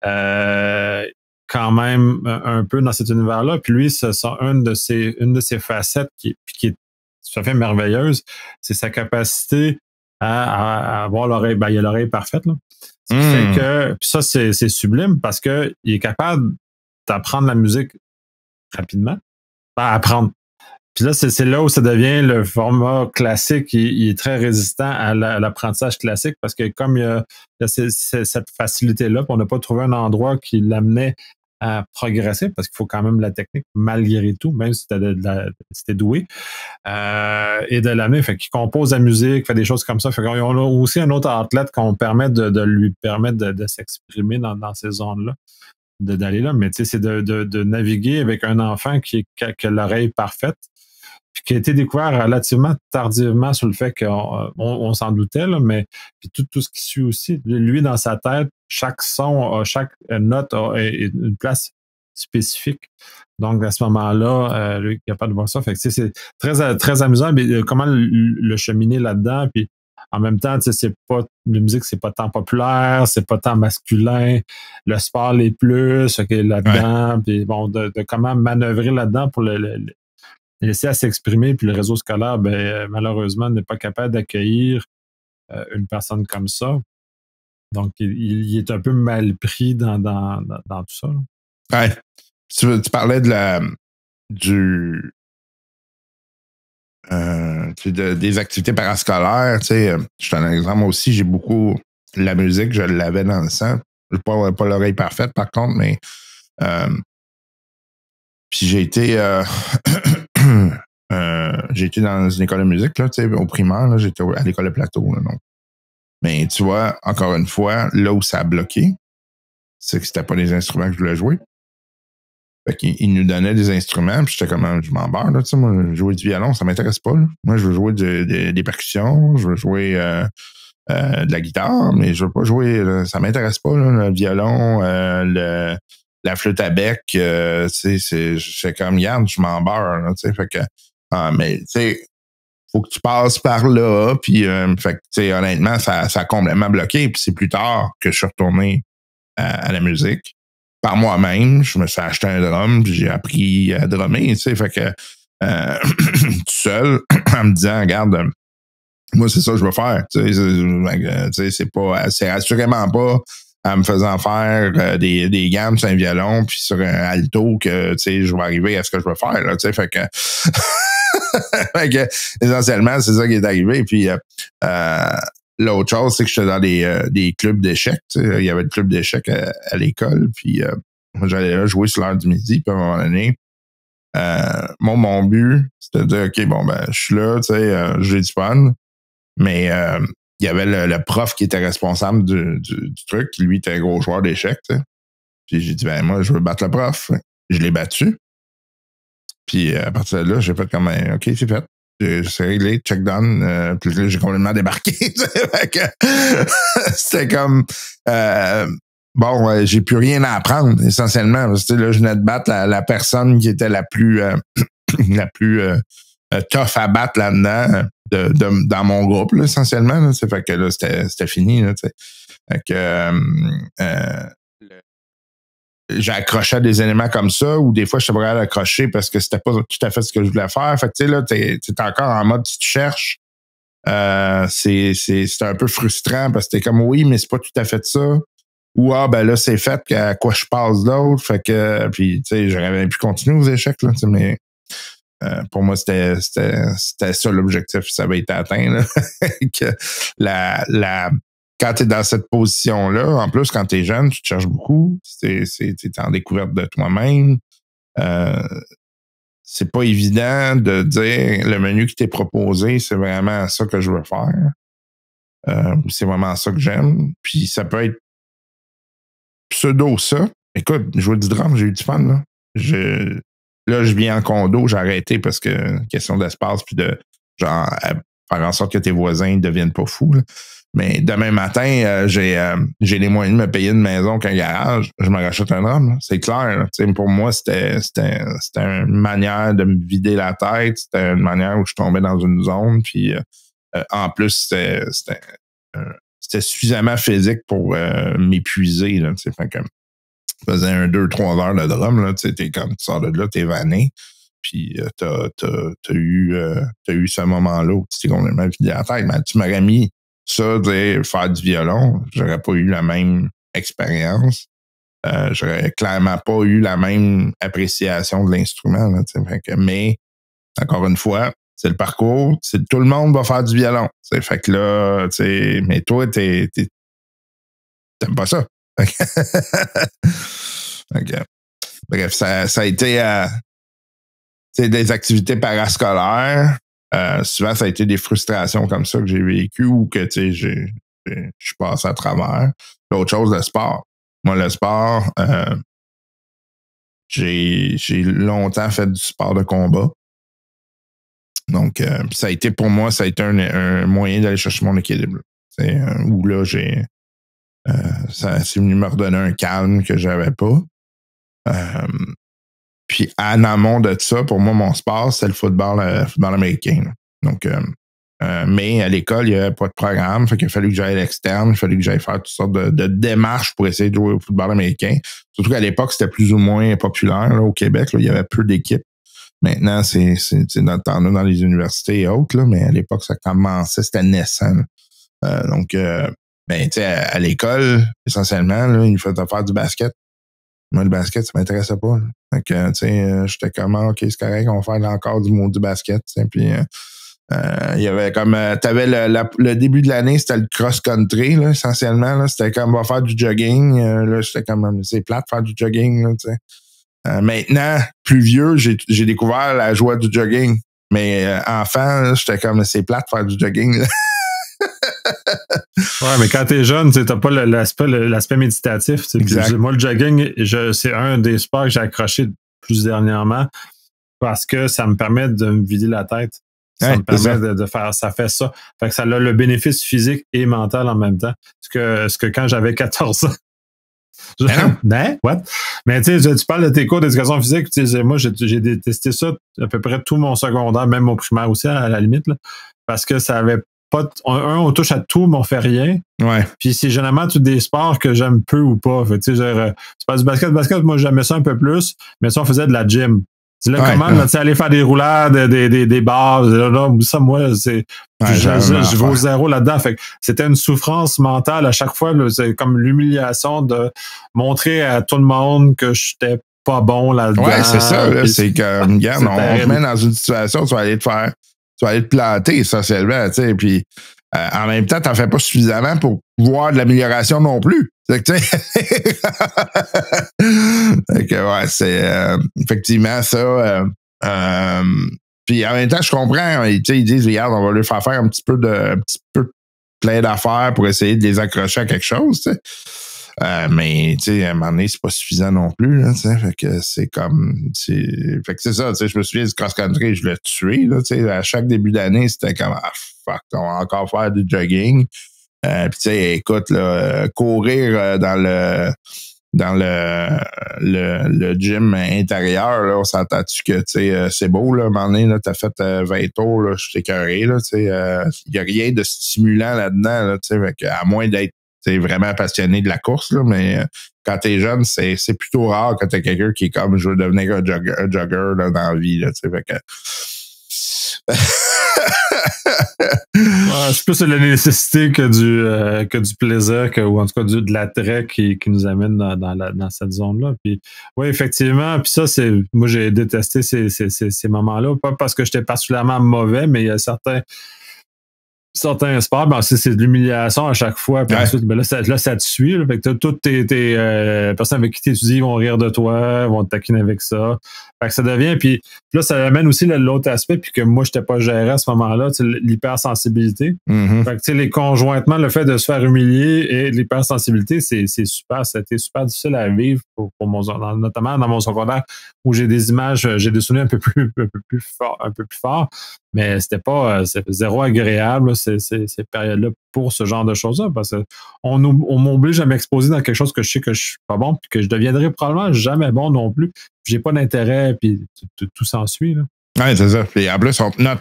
quand même un peu dans cet univers-là. Puis lui, c'est une de ses facettes qui est tout à fait merveilleuse, c'est sa capacité à avoir l'oreille. Il a l'oreille parfaite, là. Ce qui fait que, puis ça, c'est sublime parce que il est capable d'apprendre la musique rapidement. Apprendre. Puis là, c'est là où ça devient le format classique. Il est très résistant à l'apprentissage classique parce que comme il y a cette facilité-là, puis on n'a pas trouvé un endroit qui l'amenait à progresser parce qu'il faut quand même la technique malgré tout, même si c'était doué, et de l'amener. Fait qu'il compose la musique, fait des choses comme ça. Fait qu'on a aussi un autre athlète qu'on permet de lui permettre de s'exprimer dans ces zones-là, d'aller là. Mais tu sais, c'est de naviguer avec un enfant qui a l'oreille parfaite, puis qui a été découvert relativement tardivement sur le fait qu'on s'en doutait, là, mais puis tout ce qui suit aussi. Lui, dans sa tête, chaque son, chaque note a une place spécifique. Donc, à ce moment-là, lui, il est capable de voir ça. Fait que, c'est très, très amusant, mais comment le cheminer là-dedans, puis en même temps, c'est pas, la musique, c'est pas tant populaire, c'est pas tant masculin, le sport les plus, là-dedans, puis bon, de comment manœuvrer là-dedans pour le laisser à s'exprimer, puis le réseau scolaire, malheureusement, n'est pas capable d'accueillir une personne comme ça. Donc, il est un peu mal pris dans tout ça, là. Ouais. Tu parlais des activités parascolaires, tu sais, je te donne un exemple. Moi aussi, j'ai beaucoup la musique, je l'avais dans le sang. Je n'ai pas l'oreille parfaite, par contre, mais puis j'ai été dans une école de musique, là, tu sais, au primaire, là, j'étais à l'école de Plateau, là, donc. Mais tu vois, encore une fois, là où ça a bloqué, c'est que c'était pas les instruments que je voulais jouer. Fait qu'il nous donnait des instruments, puis j'étais comme, je m'en barre, là, tu sais, moi, jouer du violon, ça m'intéresse pas, là. Moi, je veux jouer des percussions, je veux jouer de la guitare, mais je veux pas jouer, ça m'intéresse pas, là, le violon, la flûte à bec, tu sais, j'étais comme, regarde, je m'en barre, là, tu sais, fait que, mais, tu sais, faut que tu passes par là, puis, fait que, tu sais, honnêtement, ça a complètement bloqué, puis c'est plus tard que je suis retourné à la musique. Par moi-même, je me suis acheté un drum, puis j'ai appris à drummer, tu sais, fait que tout seul, en me disant, regarde, moi, c'est ça que je veux faire, tu sais, c'est assurément pas en me faisant faire des gammes sur un violon, puis sur un alto que, tu sais, je vais arriver à ce que je veux faire, là, tu sais, fait que fait que, essentiellement, c'est ça qui est arrivé, puis l'autre chose, c'est que j'étais dans des clubs d'échecs. Il y avait le club d'échecs à l'école. Puis moi, j'allais là jouer sur l'heure du midi. Puis à un moment donné, mon but, c'était de dire, OK, bon, ben, je suis là, tu sais, j'ai du fun. Mais il y avait le prof qui était responsable du truc, qui lui était un gros joueur d'échecs. Puis j'ai dit, ben, moi, je veux battre le prof. Je l'ai battu. Puis à partir de là, j'ai fait comme, OK, c'est fait. C'est réglé, check done. Puis là, j'ai complètement débarqué. C'était comme j'ai plus rien à apprendre, essentiellement. Parce que là, je venais de battre la personne qui était la plus tough à battre là-dedans dans mon groupe, là, essentiellement. Là, fait que là, c'était fini. Là, fait que j'ai accroché à des éléments comme ça, ou des fois, je suis pas capable d'accrocher parce que c'était pas tout à fait ce que je voulais faire. Fait que, tu sais, là, t'es encore en mode, si tu cherches, c'est un peu frustrant parce que t'es comme, oui, mais c'est pas tout à fait ça. Ou, ben là, c'est fait, à quoi je passe d'autre. Fait que, puis, tu sais, j'aurais bien pu continuer aux échecs, là, mais pour moi, c'était ça l'objectif. Ça avait été atteint, là. Que quand tu es dans cette position-là, en plus, quand tu es jeune, tu te cherches beaucoup. Tu es en découverte de toi-même. C'est pas évident de dire le menu qui t'est proposé, c'est vraiment ça que je veux faire. C'est vraiment ça que j'aime. Puis ça peut être pseudo ça. Écoute, jouer du drum, j'ai eu du fun, là. Là, je viens en condo, j'ai arrêté parce que question d'espace puis de genre faire en sorte que tes voisins ne deviennent pas fous, là. Mais demain matin, j'ai les moyens de me payer une maison qu'un garage. Je me rachète un drum, là. C'est clair. Pour moi, c'était une manière de me vider la tête. C'était une manière où je tombais dans une zone. Puis en plus, c'était suffisamment physique pour m'épuiser. Là, fait que je faisais 2-3 heures de drum. Là, t'es comme tu sors de là, t'es vanné. Puis t'as eu ce moment-là où tu t'es complètement vidé la tête. Mais tu m'aurais mis ça, faire du violon, j'aurais pas eu la même expérience. J'aurais clairement pas eu la même appréciation de l'instrument. Là, mais, encore une fois, c'est le parcours. Tout le monde va faire du violon. Fait que là, mais toi, t'aimes pas ça. Okay. Bref, ça a été des activités parascolaires. Souvent, ça a été des frustrations comme ça que j'ai vécues ou que je suis passé à travers. L'autre chose, le sport. Moi, le sport, j'ai longtemps fait du sport de combat. Donc, ça a été pour moi, ça a été un moyen d'aller chercher mon équilibre. Où là, c'est venu me redonner un calme que j'avais pas. Puis en amont de ça, pour moi, mon sport, c'est le football américain. Là. Donc, mais à l'école, il n'y avait pas de programme. Fait qu'il a fallu que j'aille à l'externe, il a fallu que j'aille faire toutes sortes de démarches pour essayer de jouer au football américain. Surtout qu'à l'époque, c'était plus ou moins populaire là, au Québec. Là, il y avait peu d'équipes. Maintenant, c'est dans le temps-là, dans les universités et autres, là, mais à l'époque, ça commençait, c'était naissant. Donc, tu sais, à l'école, essentiellement, là, il nous faisait faire du basket. Moi, le basket, ça m'intéressait pas. Là. Fait que, tu sais, j'étais comme, OK, c'est correct, on va faire encore du basket. Puis, il y avait comme, t'avais le début de l'année, c'était le cross-country, là, essentiellement. Là, c'était comme, on va faire du jogging. Là, j'étais comme, c'est plate de faire du jogging, là, tu sais. Maintenant, plus vieux, j'ai découvert la joie du jogging. Mais enfant, j'étais comme, c'est plate de faire du jogging, là. Ouais, mais quand t'es jeune, t'as pas l'aspect méditatif. Moi, le jogging, c'est un des sports que j'ai accroché plus dernièrement parce que ça me permet de me vider la tête. Ça me permet de faire, ça fait ça. Fait que ça a le bénéfice physique et mental en même temps. Ce que quand j'avais 14 ans. What? Mais tu sais, tu parles de tes cours d'éducation physique. Moi, j'ai détesté ça à peu près tout mon secondaire, même mon primaire aussi, à la limite, là, parce que ça avait pas. On touche à tout, mais on fait rien. Ouais. Puis c'est généralement tous des sports que j'aime peu ou pas. Fait, tu parles du basket, moi j'aimais ça un peu plus, mais ça, on faisait de la gym. Là, comment, là, aller faire des roulades, des bars, là, ça, moi, c'est, je vais au zéro là-dedans. Fait que c'était une souffrance mentale à chaque fois, là, c'est comme l'humiliation de montrer à tout le monde que j'étais pas bon là-dedans. Ouais, c'est ça, là. C'est comme, regarde, on te met dans une situation où tu vas aller te planter, essentiellement, tu sais, puis, en même temps, t'en fais pas suffisamment pour voir de l'amélioration non plus. Fait que, fait que, ouais, c'est effectivement ça. Puis en même temps, je comprends. Ils disent, regarde, on va leur faire un petit peu plein d'affaires pour essayer de les accrocher à quelque chose. T'sais. Mais tu sais, à un moment donné, c'est pas suffisant non plus. Là, fait que c'est comme. Fait que c'est ça. Je me souviens du cross-country, je l'ai tué. Là, à chaque début d'année, c'était comme fuck, on va encore faire du jogging. Puis tu sais, écoute, là, courir dans le gym intérieur, là, on s'entend-tu que tu sais, c'est beau, là, à un moment donné, là, t'as fait 20 tours, là, je suis écœuré, là, tu sais, il y a rien de stimulant là-dedans, là, tu sais, à moins d'être t'es vraiment passionné de la course, là, mais quand t'es jeune, c'est plutôt rare que t'as quelqu'un qui est comme je veux devenir un jogger là, dans la vie. Là, fait que... c'est plus la nécessité que du plaisir, ou en tout cas de l'attrait qui nous amène dans cette zone-là. Puis oui, effectivement, puis ça, moi j'ai détesté ces moments-là, pas parce que j'étais particulièrement mauvais, mais il y a certains sports, c'est de l'humiliation à chaque fois. Puis ensuite, là, ça te suit. Là, fait que toutes tes personnes avec qui tu étudies vont rire de toi, vont te taquiner avec ça. Fait que ça devient. Puis là, ça amène aussi l'autre aspect, puis que moi, je n'étais pas géré à ce moment-là, l'hypersensibilité. Mm-hmm. Fait que les conjointement, le fait de se faire humilier et l'hypersensibilité, c'est super. C'était super difficile à vivre pour notamment dans mon secondaire, où j'ai des images, j'ai des souvenirs un peu plus forts. Mais c'était zéro agréable, ces périodes-là, pour ce genre de choses-là, parce qu'on m'oblige à m'exposer dans quelque chose que je sais que je suis pas bon, puis que je deviendrai probablement jamais bon non plus. J'ai pas d'intérêt, puis tout s'ensuit. Oui, c'est ça. Puis en plus, on te note.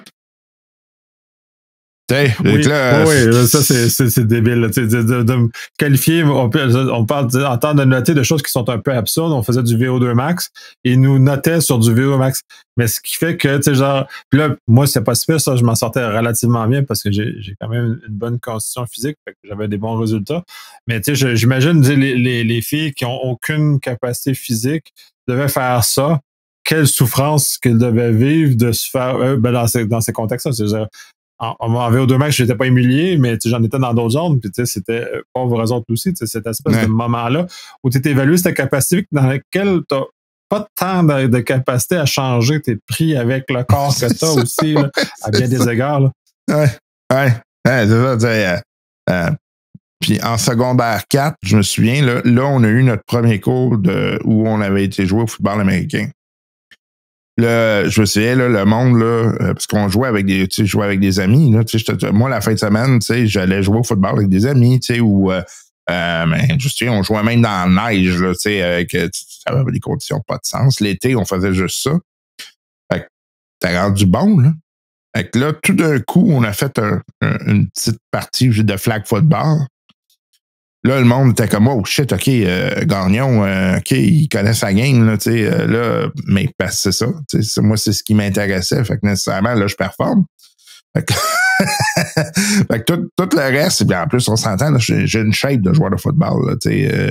Oui, ça c'est débile. Là, de me qualifier, on parle en temps de noter de choses qui sont un peu absurdes. On faisait du VO2 max et ils nous notaient sur du VO max. Mais ce qui fait que, puis là, moi, c'est pas super, ça, je m'en sortais relativement bien parce que j'ai quand même une bonne constitution physique, fait que j'avais des bons résultats. Mais j'imagine les filles qui ont aucune capacité physique devaient faire ça. Quelle souffrance qu'elles devaient vivre de se faire dans ces contextes-là. C'est-à-dire, en VO2 max, je n'étais pas humilié, mais j'en étais dans d'autres zones, puis c'était pauvres eux autres aussi, cette espèce de moment-là où tu évalues ta capacité dans laquelle tu n'as pas tant de capacité à changer, tu es pris avec le corps que tu as aussi, là, à bien des égards. Là. Ouais, c'est ça. Puis en secondaire 4, je me souviens, là on a eu notre premier cours où on avait été jouer au football américain. Là, je me souviens, là, le monde, là, parce qu'on jouait avec des amis, là, moi, la fin de semaine, j'allais jouer au football avec des amis, ou on jouait même dans la neige, là, avec ça avait des conditions pas de sens. L'été, on faisait juste ça. Fait que t'as rendu bon, là. Fait que là, tout d'un coup, on a fait une petite partie de flag football. Là, le monde était comme, oh shit, OK, Gagnon, OK, il connaît sa game, là, là, mais c'est ça. Moi, c'est ce qui m'intéressait. Fait que nécessairement, là, je performe. Fait que, fait que tout le reste, et bien en plus, on s'entend, là, j'ai une shape de joueur de football, là,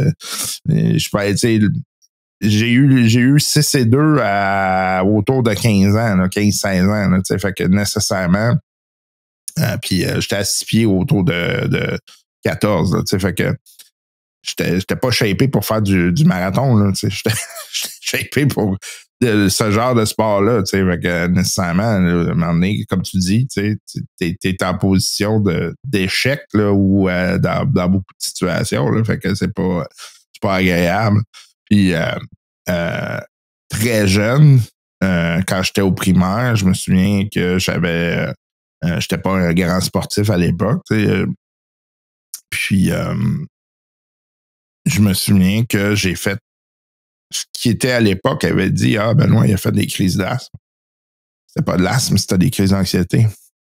j'ai eu 6 et 2 autour de 15 ans, 15-16 ans, là, fait que nécessairement, puis j'étais à 6 pieds autour de 14, là, fait que j'étais pas shapé pour faire du marathon, là, j'étais shapé pour ce genre de sport-là, fait que nécessairement, à un moment donné, comme tu dis, t'es en position d'échec, là, ou dans beaucoup de situations, là, fait que c'est pas agréable. Puis très jeune, quand j'étais au primaire, je me souviens que j'étais pas un grand sportif à l'époque, puis, je me souviens que j'ai fait ce qui était à l'époque, avait dit, Benoît, il a fait des crises d'asthme. C'était pas de l'asthme, c'était des crises d'anxiété.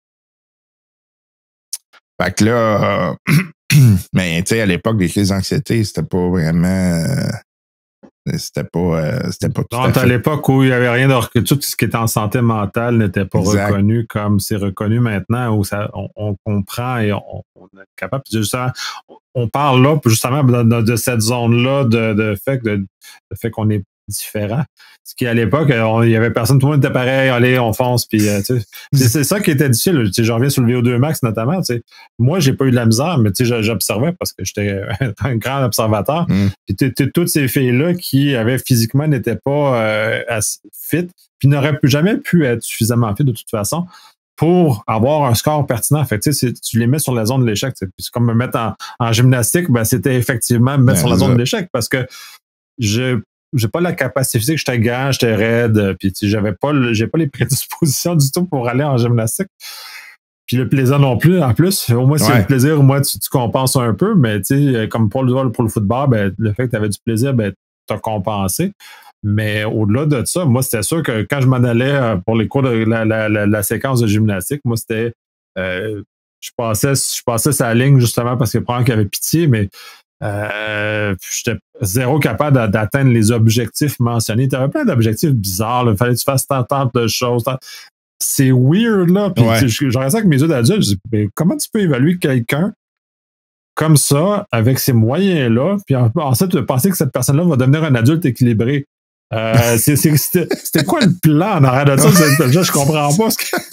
Fait que là, mais tu sais, à l'époque, les crises d'anxiété, c'était pas vraiment... C'était pas tout à fait. À l'époque où il n'y avait rien de tout ce qui était en santé mentale n'était pas reconnu comme c'est reconnu maintenant, où on comprend et on est capable. Justement, on parle là justement de cette zone-là de fait qu'on est différent. Ce qui, à l'époque, il y avait personne, tout le monde était pareil, allez, on fonce, puis c'est ça qui était difficile. Je reviens sur le VO2 max notamment. Moi, j'ai pas eu de la misère, mais j'observais parce que j'étais un grand observateur. Puis toutes ces filles-là qui avaient physiquement n'étaient pas assez fit, puis n'auraient jamais pu être suffisamment fit de toute façon pour avoir un score pertinent. Fait que, tu les mets sur la zone de l'échec. C'est comme me mettre en gymnastique, ben, c'était effectivement me mettre sur la zone de l'échec parce que j'ai pas la capacité physique, j'étais grand, j'étais raide, puis j'ai pas les prédispositions du tout pour aller en gymnastique. Puis le plaisir non plus, en plus. Au moins, s'il y a le plaisir, au moins, tu compenses un peu, mais comme pour le football, ben, le fait que tu avais du plaisir, ben, t'as compensé. Mais au-delà de ça, moi, c'était sûr que quand je m'en allais pour les cours de la séquence de gymnastique, moi, c'était je passais sa ligne justement parce que probablement qu'il y avait pitié, mais j'étais zéro capable d'atteindre les objectifs mentionnés. Tu avais plein d'objectifs bizarres. Il fallait que tu fasses tant de choses. C'est weird, là. Puis je regardais ça avec mes yeux d'adulte. Je dis, mais comment tu peux évaluer quelqu'un comme ça, avec ces moyens-là, puis ensuite, tu penser que cette personne-là va devenir un adulte équilibré? C'était quoi le plan en arrière de ça? Je comprends pas.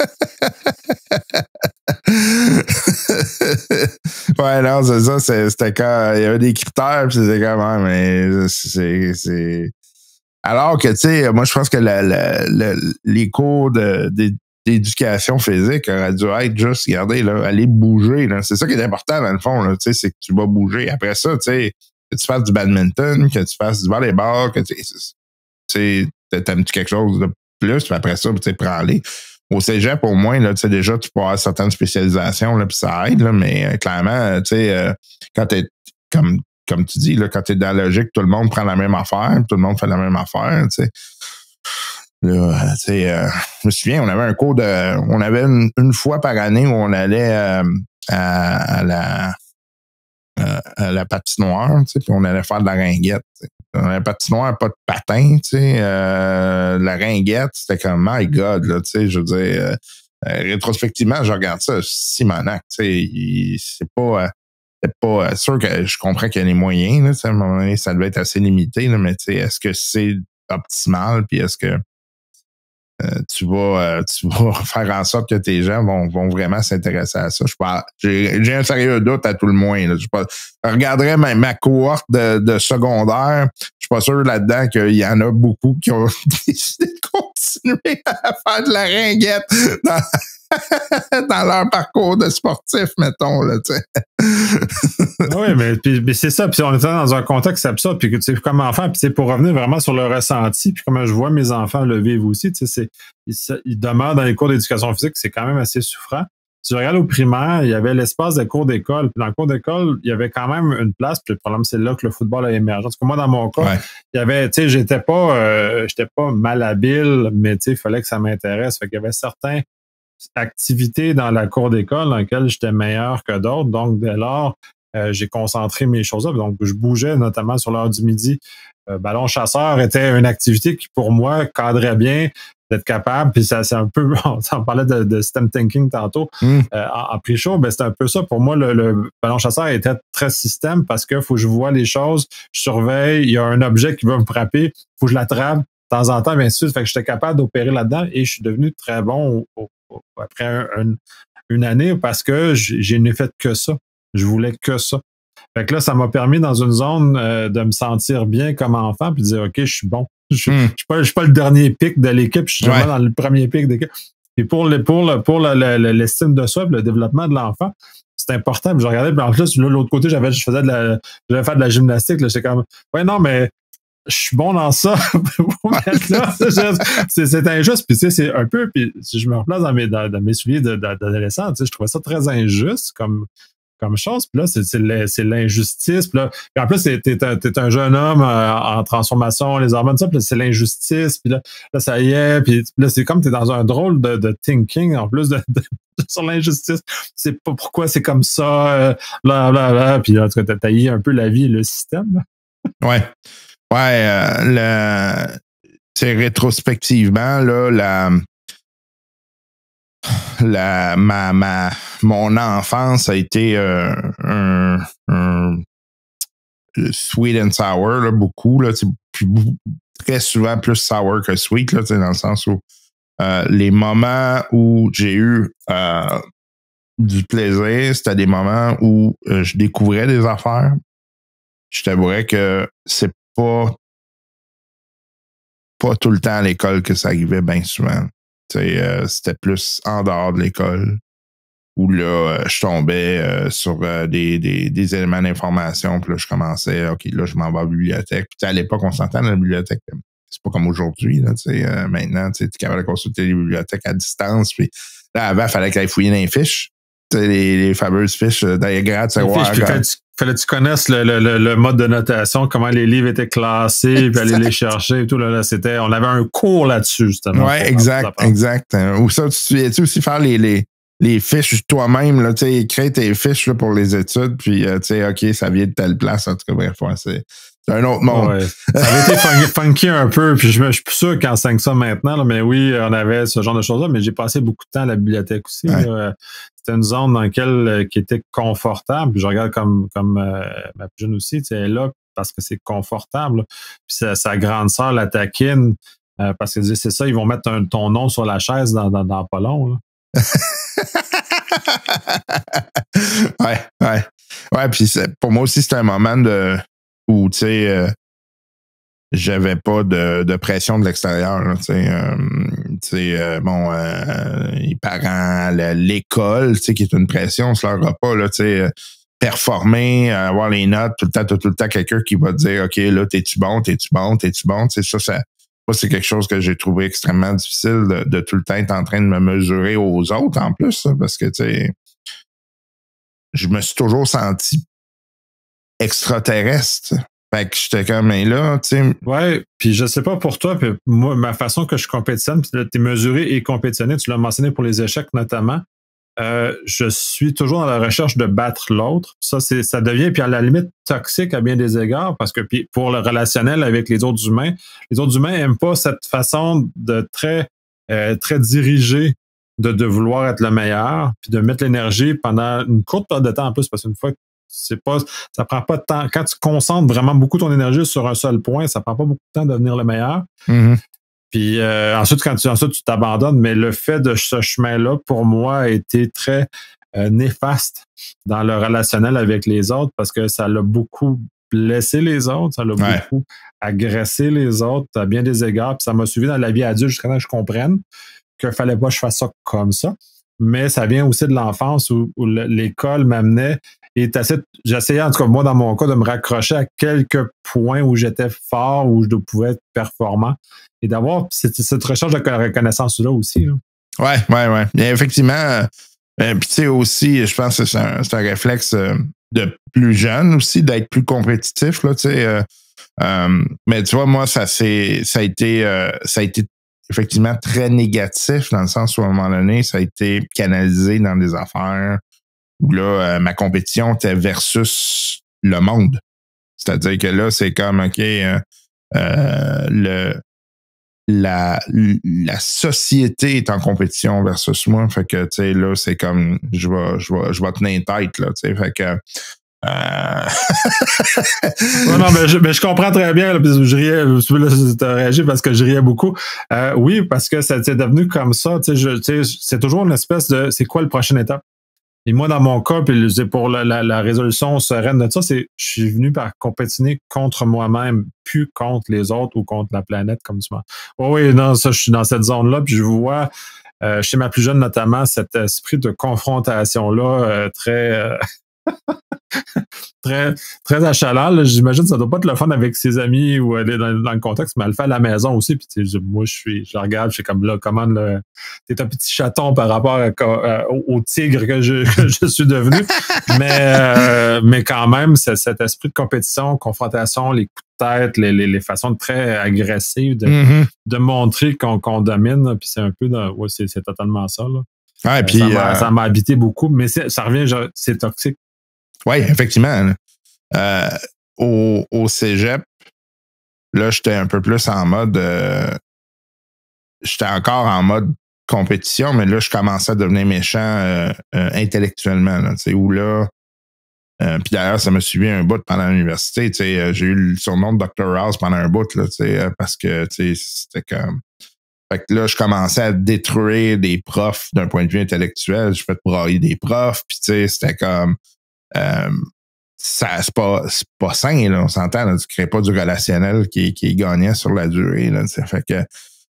Ouais, non, c'est ça. C'était quand il y avait des critères, puis c'était quand même, mais c'est. Alors que, tu sais, moi, je pense que les cours d'éducation physique auraient dû être juste, regardez, là, aller bouger, là. C'est ça qui est important, dans le fond, là, tu sais, c'est que tu vas bouger. Après ça, tu sais, que tu fasses du badminton, que tu fasses du volleyball, que tu sais, t'aimes-tu quelque chose de plus, puis après ça, tu sais, prends-les. Au cégep, au moins, là, tu sais, déjà, tu peux avoir certaines spécialisations, là, puis ça aide, là, mais clairement, tu sais, quand t'es, comme tu dis, là, quand t'es dans la logique, tout le monde prend la même affaire, tout le monde fait la même affaire, tu sais. Là, tu sais, je me souviens, on avait un cours on avait une fois par année où on allait à la patinoire, tu sais, puis on allait faire de la ringuette. T'sais. Dans la patinoire, pas de patin, tu sais. La ringuette, c'était comme, my God, là, tu sais, je veux dire, rétrospectivement, je regarde ça, Simonac, tu sais, c'est pas sûr que je comprends qu'il y a les moyens, là, à un moment donné, ça devait être assez limité, là, mais tu sais, est-ce que c'est optimal, puis est-ce que tu vas faire en sorte que tes gens vont vraiment s'intéresser à ça. J'ai un sérieux doute à tout le moins. Là. Je regarderais ma cohorte de secondaire. Je suis pas sûr là-dedans qu'il y en a beaucoup qui ont décidé de continuer à faire de la ringuette dans leur parcours de sportif, mettons, là, tu sais. Oui, mais c'est ça. Puis on était dans un contexte absurde. Puis tu sais, comme enfant, puis pour revenir vraiment sur le ressenti, puis comment je vois mes enfants le vivre aussi, tu sais, ils demeurent dans les cours d'éducation physique, c'est quand même assez souffrant. Si tu regardes au primaire, il y avait l'espace de cours d'école. Puis dans le cours d'école, il y avait quand même une place. Puis le problème, c'est là que le football a émergé. Parce que moi, dans mon cas, il y avait, tu sais, j'étais pas malhabile, mais tu sais, il fallait que ça m'intéresse. Fait qu'il y avait certains activités dans la cour d'école dans lesquelles j'étais meilleur que d'autres. Donc, dès lors, j'ai concentré mes choses là. Donc, je bougeais notamment sur l'heure du midi. Ballon chasseur était une activité qui, pour moi, cadrait bien d'être capable. Puis ça, c'est un peu, on parlait de system thinking tantôt en pre-show, ben c'est un peu ça. Pour moi, le ballon chasseur était très système parce que faut que je vois les choses, je surveille, il y a un objet qui va me frapper, faut que je l'attrape de temps en temps, bien sûr. Fait que j'étais capable d'opérer là-dedans et je suis devenu très bon après une année parce que j'ai n'ai fait que ça. Je voulais que ça. Fait que là, ça m'a permis dans une zone de me sentir bien comme enfant puis de dire, OK, je suis bon. Je suis pas le dernier pic de l'équipe, je suis vraiment dans le premier pic de l'équipe. Et pour l'estime de soi et le développement de l'enfant, c'est important. Puis je regardais, puis en plus, de l'autre côté, j'avais fait de la gymnastique. J'étais comme, ouais, non, mais je suis bon dans ça. C'est injuste. Puis tu sais, c'est un peu, puis si je me replace dans mes souliers d'adolescent, tu sais, je trouvais ça très injuste comme chose. Puis là, c'est l'injustice. Puis là, puis en plus, t'es un jeune homme en transformation, les hormones, ça, puis là, c'est l'injustice. Puis là, ça y est. Puis là, c'est comme t'es dans un drôle de thinking, en plus sur l'injustice. C'est pas pourquoi c'est comme ça, là. Puis en tout cas, t'as taillé un peu la vie et le système. Là. Ouais. Ouais, c'est rétrospectivement, là, mon enfance a été un sweet and sour, là, beaucoup, là, très souvent plus sour que sweet, là, dans le sens où les moments où j'ai eu du plaisir, c'était des moments où je découvrais des affaires. Je t'avouerais que c'est pas tout le temps à l'école que ça arrivait bien souvent. C'était plus en dehors de l'école où là, je tombais sur des éléments d'information. Puis là, je commençais, OK, là, je m'en vais à la bibliothèque. Puis à l'époque, on s'entend dans la bibliothèque. C'est pas comme aujourd'hui. Là, maintenant, tu es capable de consulter les bibliothèques à distance. Puis là, avant, il fallait qu'elle fouiller dans les fiches. Les fameuses fiches diagrammes. Fallait que tu connaisses le mode de notation, comment les livres étaient classés, puis aller les chercher et tout. Là, on avait un cours là-dessus, justement. Oui, exact. Ou ça, tu souviens-tu aussi faire les les fiches toi-même, là, tu sais, crée tes fiches là, pour les études, puis tu sais, OK, ça vient de telle place, en tout cas, bref, ouais, c'est un autre monde. Ouais. Ça avait été funky un peu, puis je suis plus sûr qu'ils enseignent ça maintenant, là, mais oui, on avait ce genre de choses-là, mais j'ai passé beaucoup de temps à la bibliothèque aussi. Ouais. C'était une zone dans laquelle qui était confortable, puis je regarde comme ma plus jeune aussi, tu sais, elle est là parce que c'est confortable, là. Puis sa grande sœur la taquine, parce que c'est ça, ils vont mettre ton nom sur la chaise dans pas long, là. Ouais. Ouais, puis pour moi aussi, c'était un moment où, tu sais, j'avais pas de pression de l'extérieur, là, tu sais. Bon, les parents, l'école, tu sais, qui est une pression, on se leur a pas, là, tu sais, performer, avoir les notes, tout le temps quelqu'un qui va te dire, OK, là, t'es-tu bon, tu sais, ça, moi, c'est quelque chose que j'ai trouvé extrêmement difficile de tout le temps être en train de me mesurer aux autres, en plus, ça, parce que, tu sais, je me suis toujours senti extraterrestre. Fait que j'étais comme, mais là, tu sais. Ouais, puis je sais pas pour toi, puis moi, ma façon que je compétitionne, puis t'es mesuré et compétitionné, tu l'as mentionné pour les échecs notamment. Je suis toujours dans la recherche de battre l'autre. Ça devient, puis à la limite, toxique à bien des égards, parce que puis pour le relationnel avec les autres humains aiment pas cette façon de très dirigée de vouloir être le meilleur, puis de mettre l'énergie pendant une courte période de temps en plus, parce qu'une fois ça prend pas de temps. Quand tu concentres vraiment beaucoup ton énergie sur un seul point, ça prend pas beaucoup de temps de devenir le meilleur. Mm-hmm. Puis ensuite, tu t'abandonnes, mais le fait de ce chemin-là, pour moi, a été très néfaste dans le relationnel avec les autres parce que ça l'a beaucoup blessé les autres, ça l'a beaucoup agressé les autres à bien des égards, puis ça m'a suivi dans la vie adulte jusqu'à ce que je comprenne qu'il fallait pas que je fasse ça comme ça. Mais ça vient aussi de l'enfance où l'école m'amenait et j'essayais, en tout cas, moi, dans mon cas, de me raccrocher à quelques points où j'étais fort, où je pouvais être performant et d'avoir cette recherche de reconnaissance-là aussi. Là. Ouais. Et effectivement, puis tu sais aussi, je pense que c'est un réflexe de plus jeune aussi, d'être plus compétitif, là, tu sais. Mais tu vois, moi, ça a été effectivement très négatif dans le sens où à un moment donné, ça a été canalisé dans des affaires où là, ma compétition était versus le monde. C'est-à-dire que là, c'est comme, OK, la société est en compétition versus moi. Fait que, tu sais, là, c'est comme, je vais tenir tête, là, tu sais. Fait que, non, mais je comprends très bien. Là, je riais, tu as réagi parce que je riais beaucoup. Oui, parce que ça c'est devenu comme ça. C'est toujours une espèce de c'est quoi le prochaine étape? Et moi, dans mon cas, puis pour la résolution sereine de ça, je suis venu par compétitionner contre moi-même, plus contre les autres ou contre la planète, comme tu m'as. Oui, non, ça, je suis dans cette zone-là, puis je vois chez ma plus jeune notamment cet esprit de confrontation-là très très, très achalant. J'imagine que ça doit pas être le fun avec ses amis ou aller dans le contexte, mais elle le fait à la maison aussi. Puis moi, je regarde, je suis comme là, comment t'es un petit chaton par rapport au tigre que je suis devenu. Mais quand même, cet esprit de compétition, confrontation, les coups de tête, les façons très agressives de montrer qu'on domine. Puis c'est un peu c'est totalement ça. Là. Ouais, puis ça m'a habité beaucoup, mais ça revient, c'est toxique. Oui, effectivement. Au cégep, là, j'étais un peu plus en mode. J'étais encore en mode compétition, mais là, je commençais à devenir méchant intellectuellement. Là, où là. Puis d'ailleurs, ça m'a suivi un bout pendant l'université. J'ai eu le surnom de Dr. House pendant un bout, là, parce que c'était comme. Fait que là, je commençais à détruire des profs d'un point de vue intellectuel. Je fais brailler des profs, puis c'était comme. C'est pas sain, là, on s'entend, là, tu crées pas du relationnel qui est gagnant sur la durée. Là, fait que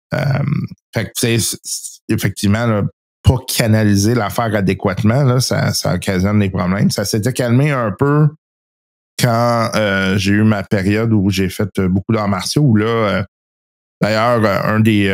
effectivement, là, pas canaliser l'affaire adéquatement, là, ça occasionne des problèmes. Ça s'était calmé un peu quand j'ai eu ma période où j'ai fait beaucoup d'arts martiaux, où là, d'ailleurs, un des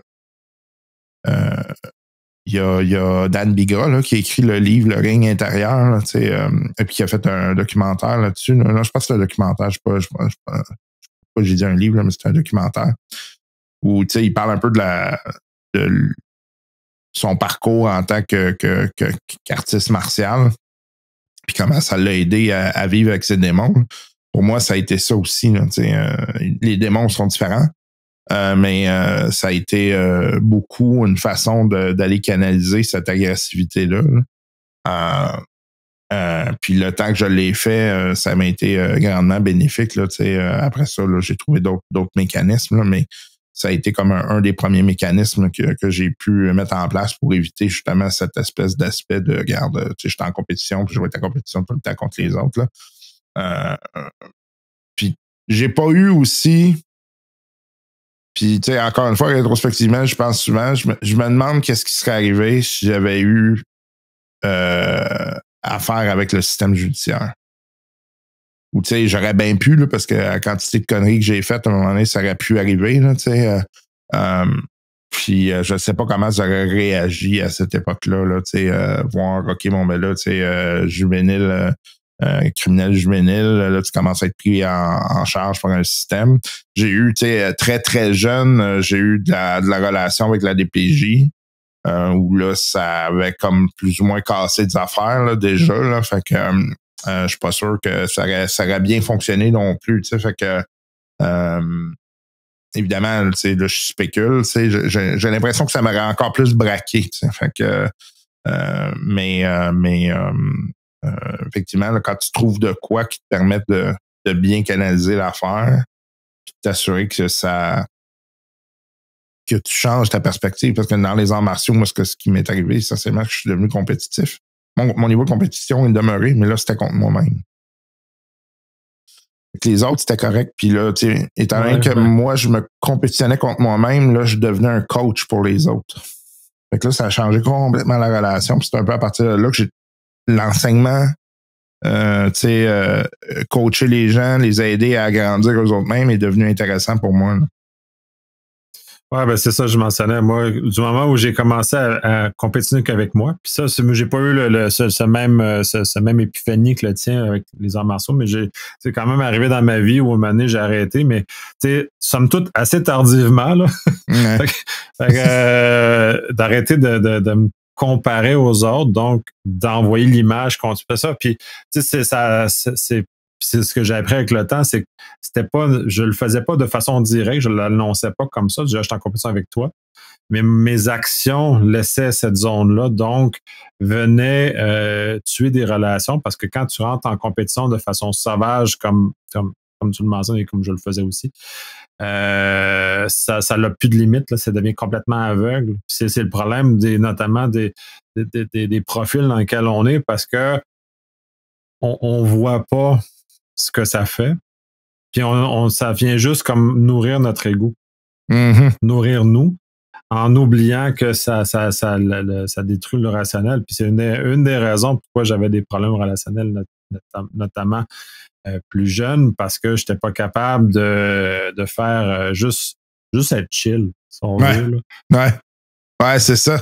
il y a Dan Bigra là, qui a écrit le livre Le règne intérieur, là, et puis qui a fait un documentaire là-dessus. Non, je pense que c'est un documentaire, je sais pas, j'ai dit un livre, là, mais c'est un documentaire où il parle un peu de son parcours en tant qu'artiste martial, puis comment ça l'a aidé à vivre avec ses démons. Pour moi, ça a été ça aussi. Là, les démons sont différents, mais ça a été beaucoup une façon d'aller canaliser cette agressivité-là. Puis le temps que je l'ai fait, ça m'a été grandement bénéfique. Là, après ça, là, j'ai trouvé d'autres mécanismes, là, mais ça a été comme un des premiers mécanismes que j'ai pu mettre en place pour éviter justement cette espèce d'aspect de regarde, je suis en compétition, puis je vais être en compétition tout le temps contre les autres. Là. Puis j'ai pas eu aussi. Puis, tu sais, encore une fois, rétrospectivement, je pense souvent, je me demande qu'est-ce qui serait arrivé si j'avais eu affaire avec le système judiciaire. Ou, tu sais, j'aurais bien pu, là, parce que la quantité de conneries que j'ai faites, à un moment donné, ça aurait pu arriver, là, tu sais. Puis, je ne sais pas comment j'aurais réagi à cette époque-là, là, tu sais, voir, OK, bon, ben là, tu sais, juvénile, criminel juvénile, là, tu commences à être pris en charge par un système. J'ai eu, tu sais, très, très jeune, j'ai eu de la relation avec la DPJ, où là, ça avait comme plus ou moins cassé des affaires, là, déjà, là, fait que je suis pas sûr que ça aurait bien fonctionné non plus, tu sais, fait que évidemment, tu sais, là, je spécule, tu sais, j'ai l'impression que ça m'aurait encore plus braqué, tu sais, fait que effectivement, là, quand tu trouves de quoi qui te permette de bien canaliser l'affaire, puis t'assurer que tu changes ta perspective, parce que dans les arts martiaux, moi, ce qui m'est arrivé, essentiellement, que je suis devenu compétitif. Mon niveau de compétition est demeuré, mais là, c'était contre moi-même. Les autres, c'était correct. Puis là, tu sais, étant donné que moi, je me compétitionnais contre moi-même, là, je devenais un coach pour les autres. Fait que là, ça a changé complètement la relation. Puis c'est un peu à partir de là que j'ai l'enseignement, coacher les gens, les aider à grandir eux-mêmes est devenu intéressant pour moi. Là. Ouais, ben c'est ça, je mentionnais. Moi, du moment où j'ai commencé à compétitionner qu'avec moi, puis ça, j'ai pas eu ce même épiphanie que le tien avec les arts martiaux, mais c'est quand même arrivé dans ma vie où à un moment donné, j'ai arrêté, mais tu sais, somme toute assez tardivement, là. Ouais. D'arrêter de me comparer aux autres, donc d'envoyer l'image quand tu fais ça. Puis, tu sais, c'est ce que j'ai appris avec le temps, c'est que je le faisais pas de façon directe, je l'annonçais pas comme ça, déjà, j'étais en compétition avec toi, mais mes actions laissaient cette zone-là, donc venaient tuer des relations, parce que quand tu rentres en compétition de façon sauvage, comme tu le mentionnes et comme je le faisais aussi, ça n'a plus de limite, là, ça devient complètement aveugle. C'est le problème notamment des profils dans lesquels on est, parce que on voit pas ce que ça fait. Puis ça vient juste comme nourrir notre ego. Mm-hmm. Nourrir nous, en oubliant que ça détruit le rationnel. Puis c'est une des raisons pourquoi j'avais des problèmes relationnels, notamment plus jeune, parce que je n'étais pas capable de faire juste être chill, si on veut. Là. Ouais, c'est ça.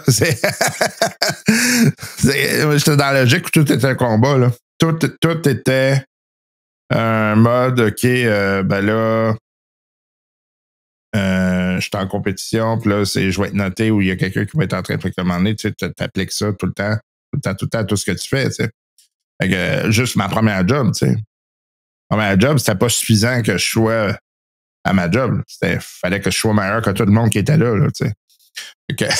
J'étais dans la logique où tout était un combat. Là. Tout était un mode, OK, ben là, je suis en compétition, puis là, je vais être noté où il y a quelqu'un qui va être en train de recommander, tu sais, t'appliques ça tout le temps, tout ce que tu fais, tu sais. Fait que, juste ma première job, tu sais. Ma première job, c'était pas suffisant que je sois à ma job. Fallait que je sois meilleur que tout le monde qui était là, tu sais. Fait que...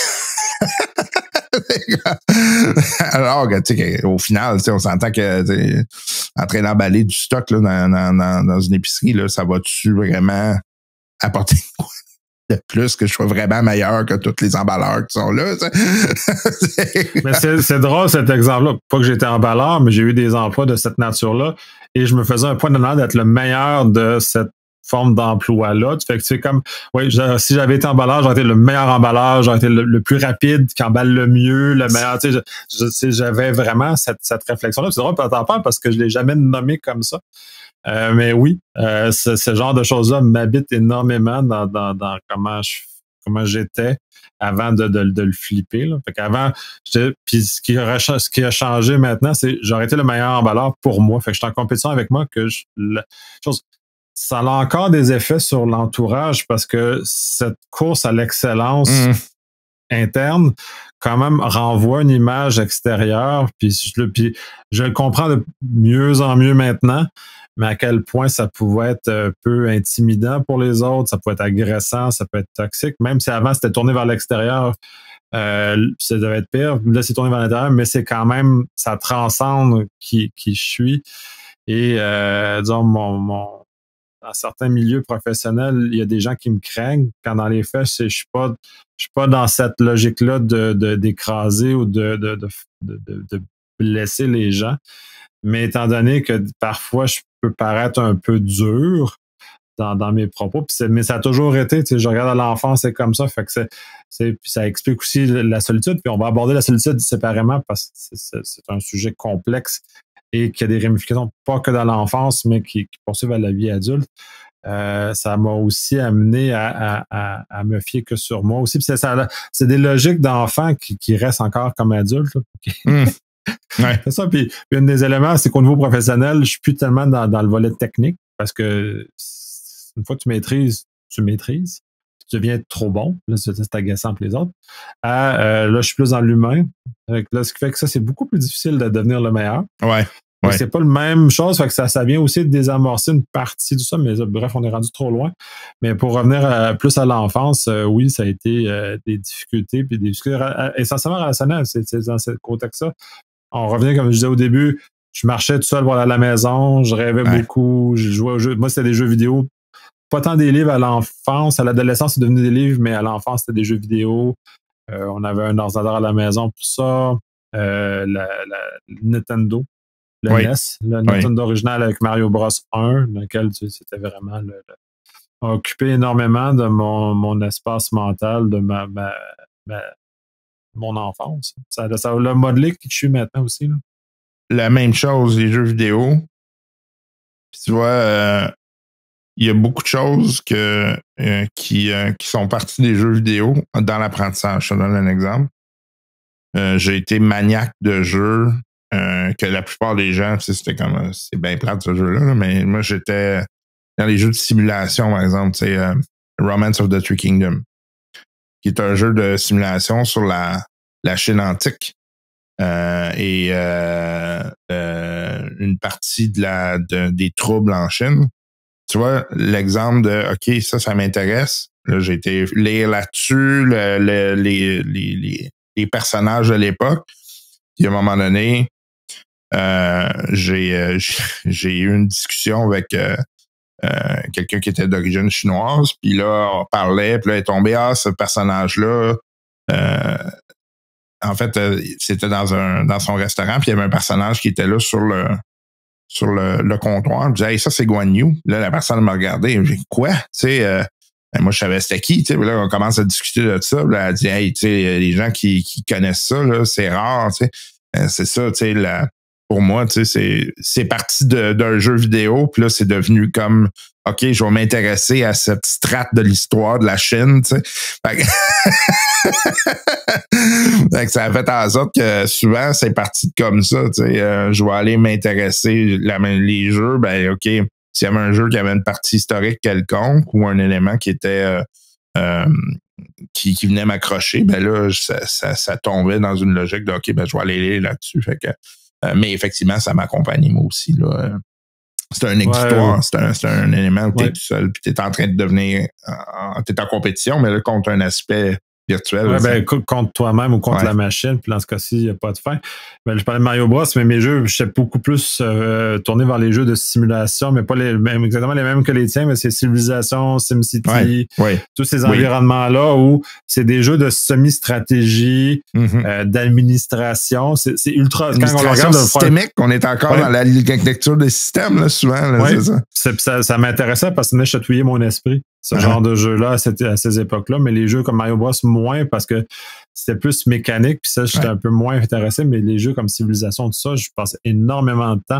Alors, tu sais, au final, on s'entend que en train d'emballer du stock là, dans une épicerie, là, ça va-tu vraiment apporter de plus que je sois vraiment meilleur que tous les emballeurs qui sont là? Mais c'est drôle cet exemple-là. Pas que j'étais emballeur, mais j'ai eu des emplois de cette nature-là et je me faisais un point d'honneur d'être le meilleur de cette forme d'emploi-là. Fait que c'est comme, oui, si j'avais été emballeur, j'aurais été le meilleur emballeur, j'aurais été le plus rapide, qui emballe le mieux, le meilleur. Tu sais, j'avais vraiment cette réflexion-là. C'est drôle, t'en parles parce que je l'ai jamais nommé comme ça. Mais oui, ce genre de choses-là m'habite énormément dans comment j'étais avant de le flipper. Là. Fait qu'avant, puis ce qui a changé maintenant, c'est j'aurais été le meilleur emballeur pour moi. Fait que je suis en compétition avec moi ça a encore des effets sur l'entourage parce que cette course à l'excellence interne quand même renvoie une image extérieure, puis je le comprends de mieux en mieux maintenant, mais à quel point ça pouvait être un peu intimidant pour les autres, ça pouvait être agressant, ça peut être toxique, même si avant c'était tourné vers l'extérieur, ça devait être pire, là c'est tourné vers l'intérieur, mais c'est quand même, ça transcende qui je suis, et disons, dans certains milieux professionnels, il y a des gens qui me craignent, quand dans les faits, je suis pas dans cette logique-là d'écraser ou de blesser les gens. Mais étant donné que parfois, je peux paraître un peu dur dans mes propos, mais ça a toujours été, tu sais, je regarde à l'enfance, c'est comme ça, fait que puis ça explique aussi la solitude, puis on va aborder la solitude séparément parce que c'est un sujet complexe et qui a des ramifications pas que dans l'enfance, mais qui poursuivent à la vie adulte. Ça m'a aussi amené à me fier que sur moi aussi. Puis c'est des logiques d'enfants qui restent encore comme adultes. Ouais. C'est ça. Puis un des éléments, c'est qu'au niveau professionnel, je suis plus tellement dans le volet technique parce que une fois que tu maîtrises. Tu deviens trop bon. Là, c'est agaçant pour les autres. Là, je suis plus dans l'humain. Là, ce qui fait que ça, c'est beaucoup plus difficile de devenir le meilleur. Ouais. C'est pas la même chose, fait que ça vient aussi de désamorcer une partie de ça, mais bref, on est rendu trop loin. Mais pour revenir plus à l'enfance, oui, ça a été des difficultés, puis des difficultés essentiellement relationnelles, c'est dans ce contexte-là. On revient, comme je disais au début, je marchais tout seul pour aller à la maison, je rêvais beaucoup, je jouais aux jeux. Moi, c'était des jeux vidéo. Pas tant des livres à l'enfance, à l'adolescence, c'est devenu des livres, mais à l'enfance, c'était des jeux vidéo. On avait un ordinateur à la maison pour ça. La Nintendo. Le NES, le Nintendo original avec Mario Bros 1, dans lequel c'était vraiment occupé énormément de mon espace mental, de mon enfance. Ça l'a modelé qui je suis maintenant aussi. Là. La même chose, les jeux vidéo. Puis tu vois, il y a beaucoup de choses qui sont parties des jeux vidéo dans l'apprentissage. Je te donne un exemple. J'ai été maniaque de jeux que la plupart des gens, c'était comme c'est bien plate ce jeu-là, là, mais moi j'étais dans les jeux de simulation, par exemple, Romance of the Three Kingdoms, qui est un jeu de simulation sur la Chine antique. Et une partie des troubles en Chine. Tu vois, l'exemple de OK, ça m'intéresse. Là, j'ai été lire là-dessus, les personnages de l'époque. Puis à un moment donné, j'ai eu une discussion avec quelqu'un qui était d'origine chinoise. Puis là, on parlait, puis là, il est tombé, ce personnage-là. En fait, c'était dans son restaurant, puis il y avait un personnage qui était là sur le comptoir. Je disais, hey, ça, c'est Guan Yu. Là, la personne m'a regardé. Je dis, quoi? Tu sais, moi, je savais c'était qui. Tu sais, là, on commence à discuter de ça. Là, elle dit, hey, tu sais, les gens qui connaissent ça, là, c'est rare. Tu sais, c'est ça, tu sais, pour moi, tu sais, c'est parti d'un jeu vidéo. Puis là, c'est devenu comme, OK, je vais m'intéresser à cette strate de l'histoire de la Chine. Tu sais. Fait que ça a fait en sorte que souvent, c'est parti comme ça. Tu sais, je vais aller m'intéresser les jeux. Ben, OK, s'il y avait un jeu qui avait une partie historique quelconque ou un élément qui était qui venait m'accrocher, ben là, ça tombait dans une logique de OK, ben je vais aller lire là-dessus. Fait que, mais effectivement, ça m'accompagne moi aussi. Là. C'est un exutoire, c'est un élément où tu es tout seul, puis tu es en train de devenir, tu es en compétition, mais là, contre un aspect virtuel. Ouais, ben, contre toi-même ou contre la machine, puis dans ce cas-ci, il n'y a pas de fin. Ben, je parlais de Mario Bros, mais mes jeux, je sais beaucoup plus tourné vers les jeux de simulation, mais pas exactement les mêmes que les tiens, mais c'est Civilization, SimCity, tous ces environnements-là où c'est des jeux de semi-stratégie, d'administration. C'est ultra. Quand on regarde systémique, on est encore dans la lecture des systèmes, là, souvent. Là, c'est ça. Ça m'intéressait parce que ça m'a chatouillé mon esprit. Ce genre de jeu-là à ces époques-là, mais les jeux comme Mario Bros moins parce que c'était plus mécanique, puis ça, j'étais un peu moins intéressé, mais les jeux comme Civilization, tout ça, je passais énormément de temps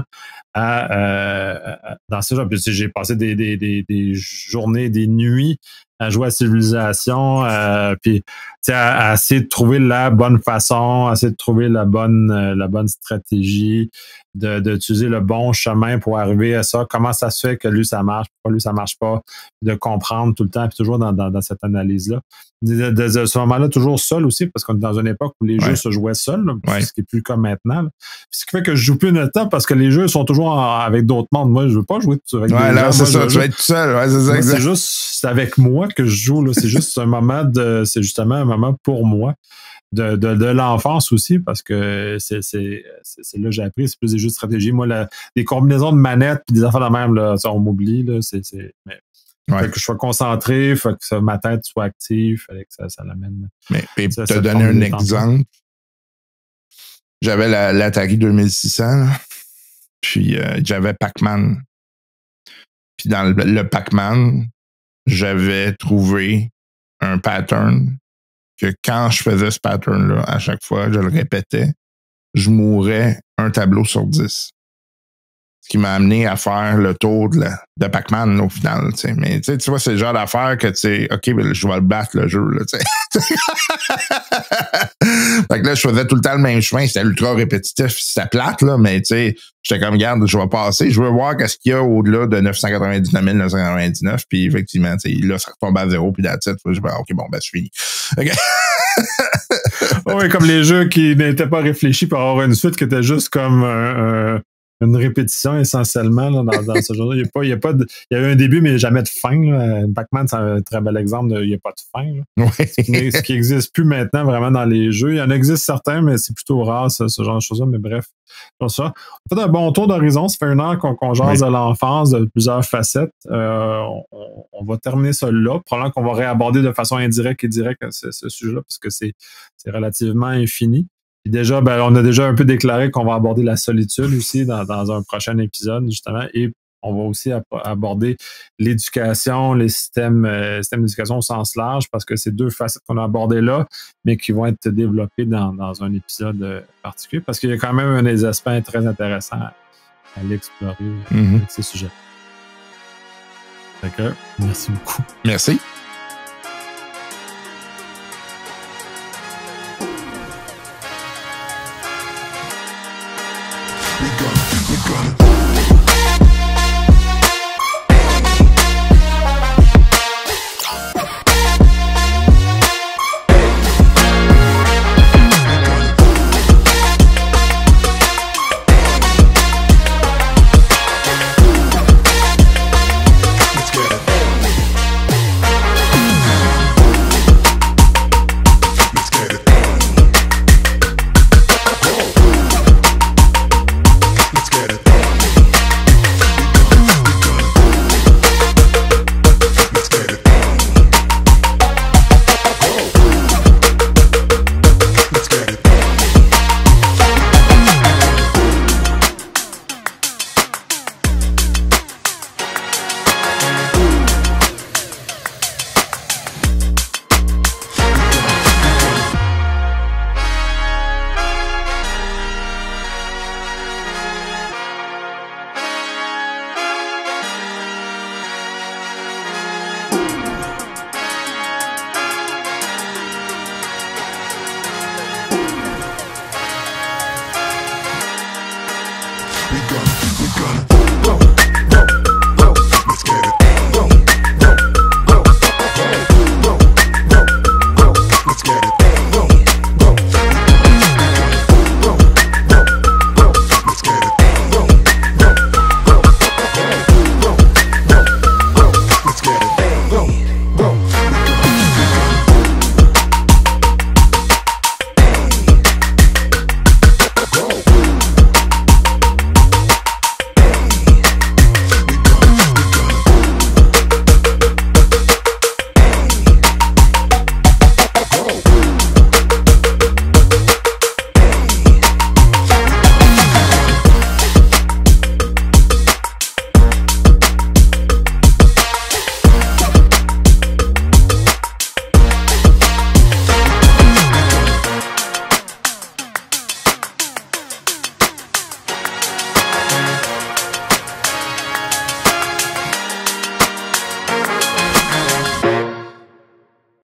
dans ce jeu. Puis j'ai passé des journées, des nuits à jouer à Civilization, puis à essayer de trouver la bonne façon, à essayer de trouver la bonne stratégie, d'utiliser le bon chemin pour arriver à ça. Comment ça se fait que lui, ça marche, pourquoi lui, ça marche pas, de comprendre tout le temps, puis toujours dans cette analyse-là. De ce moment-là, toujours seul aussi. concentré parce qu'on est dans une époque où les jeux se jouaient seuls, ce qui est plus comme maintenant. Là. Ce qui fait que je joue plus de temps parce que les jeux sont toujours avec d'autres mondes. Moi, je veux pas jouer avec des gens. C'est ça, tu vas être tout seul. C'est juste avec moi que je joue. Là. C'est juste un moment c'est justement un moment pour moi. De l'enfance aussi, parce que c'est là que j'ai appris, c'est plus des jeux de stratégie. Moi, des combinaisons de manettes et des affaires de même, là, ça, on m'oublie. Là, fait que je sois concentré, fait que ma tête soit active, fallait que ça l'amène. Mais pour te donner un exemple, j'avais l'Atari 2600, là, puis j'avais Pac-Man. Puis dans le Pac-Man, j'avais trouvé un pattern que quand je faisais ce pattern-là, à chaque fois, je le répétais, je mourais un tableau sur 10. Ce qui m'a amené à faire le tour de Pac-Man au final. T'sais. Mais tu vois, c'est le genre d'affaire que tu sais, OK, ben, je vais le battre le jeu. Là, fait que là, je faisais tout le temps le même chemin. C'était ultra répétitif, c'était plate, là, mais tu sais, j'étais comme, regarde, je vais passer. Je veux voir qu'est-ce qu'il y a au-delà de 999 999. Puis effectivement, là, ça retombe à 0, puis la tête, je dis, OK, bon, ben, c'est fini. Okay. Oui, comme les jeux qui n'étaient pas réfléchis pour avoir une suite qui était juste comme une répétition essentiellement là, dans ce genre-là. Il y a eu un début, mais jamais de fin. Là. Pac-Man, c'est un très bel exemple il n'y a pas de fin. Là. Oui. Ce qui n'existe plus maintenant vraiment dans les jeux. Il y en existe certains, mais c'est plutôt rare, ce genre de choses-là. Mais bref, pour ça. On fait un bon tour d'horizon. Ça fait 1 heure qu'on jase de l'enfance, de plusieurs facettes. On va terminer ça là. Probablement qu'on va réaborder de façon indirecte et directe ce sujet-là, parce que c'est relativement infini. Puis déjà, on a déjà un peu déclaré qu'on va aborder la solitude aussi dans un prochain épisode, justement, et on va aussi aborder l'éducation, les systèmes d'éducation au sens large, parce que c'est 2 facettes qu'on a abordées là, mais qui vont être développées dans un épisode particulier, parce qu'il y a quand même des aspects très intéressants à l'explorer avec ces sujets. Fait que, merci beaucoup. Merci.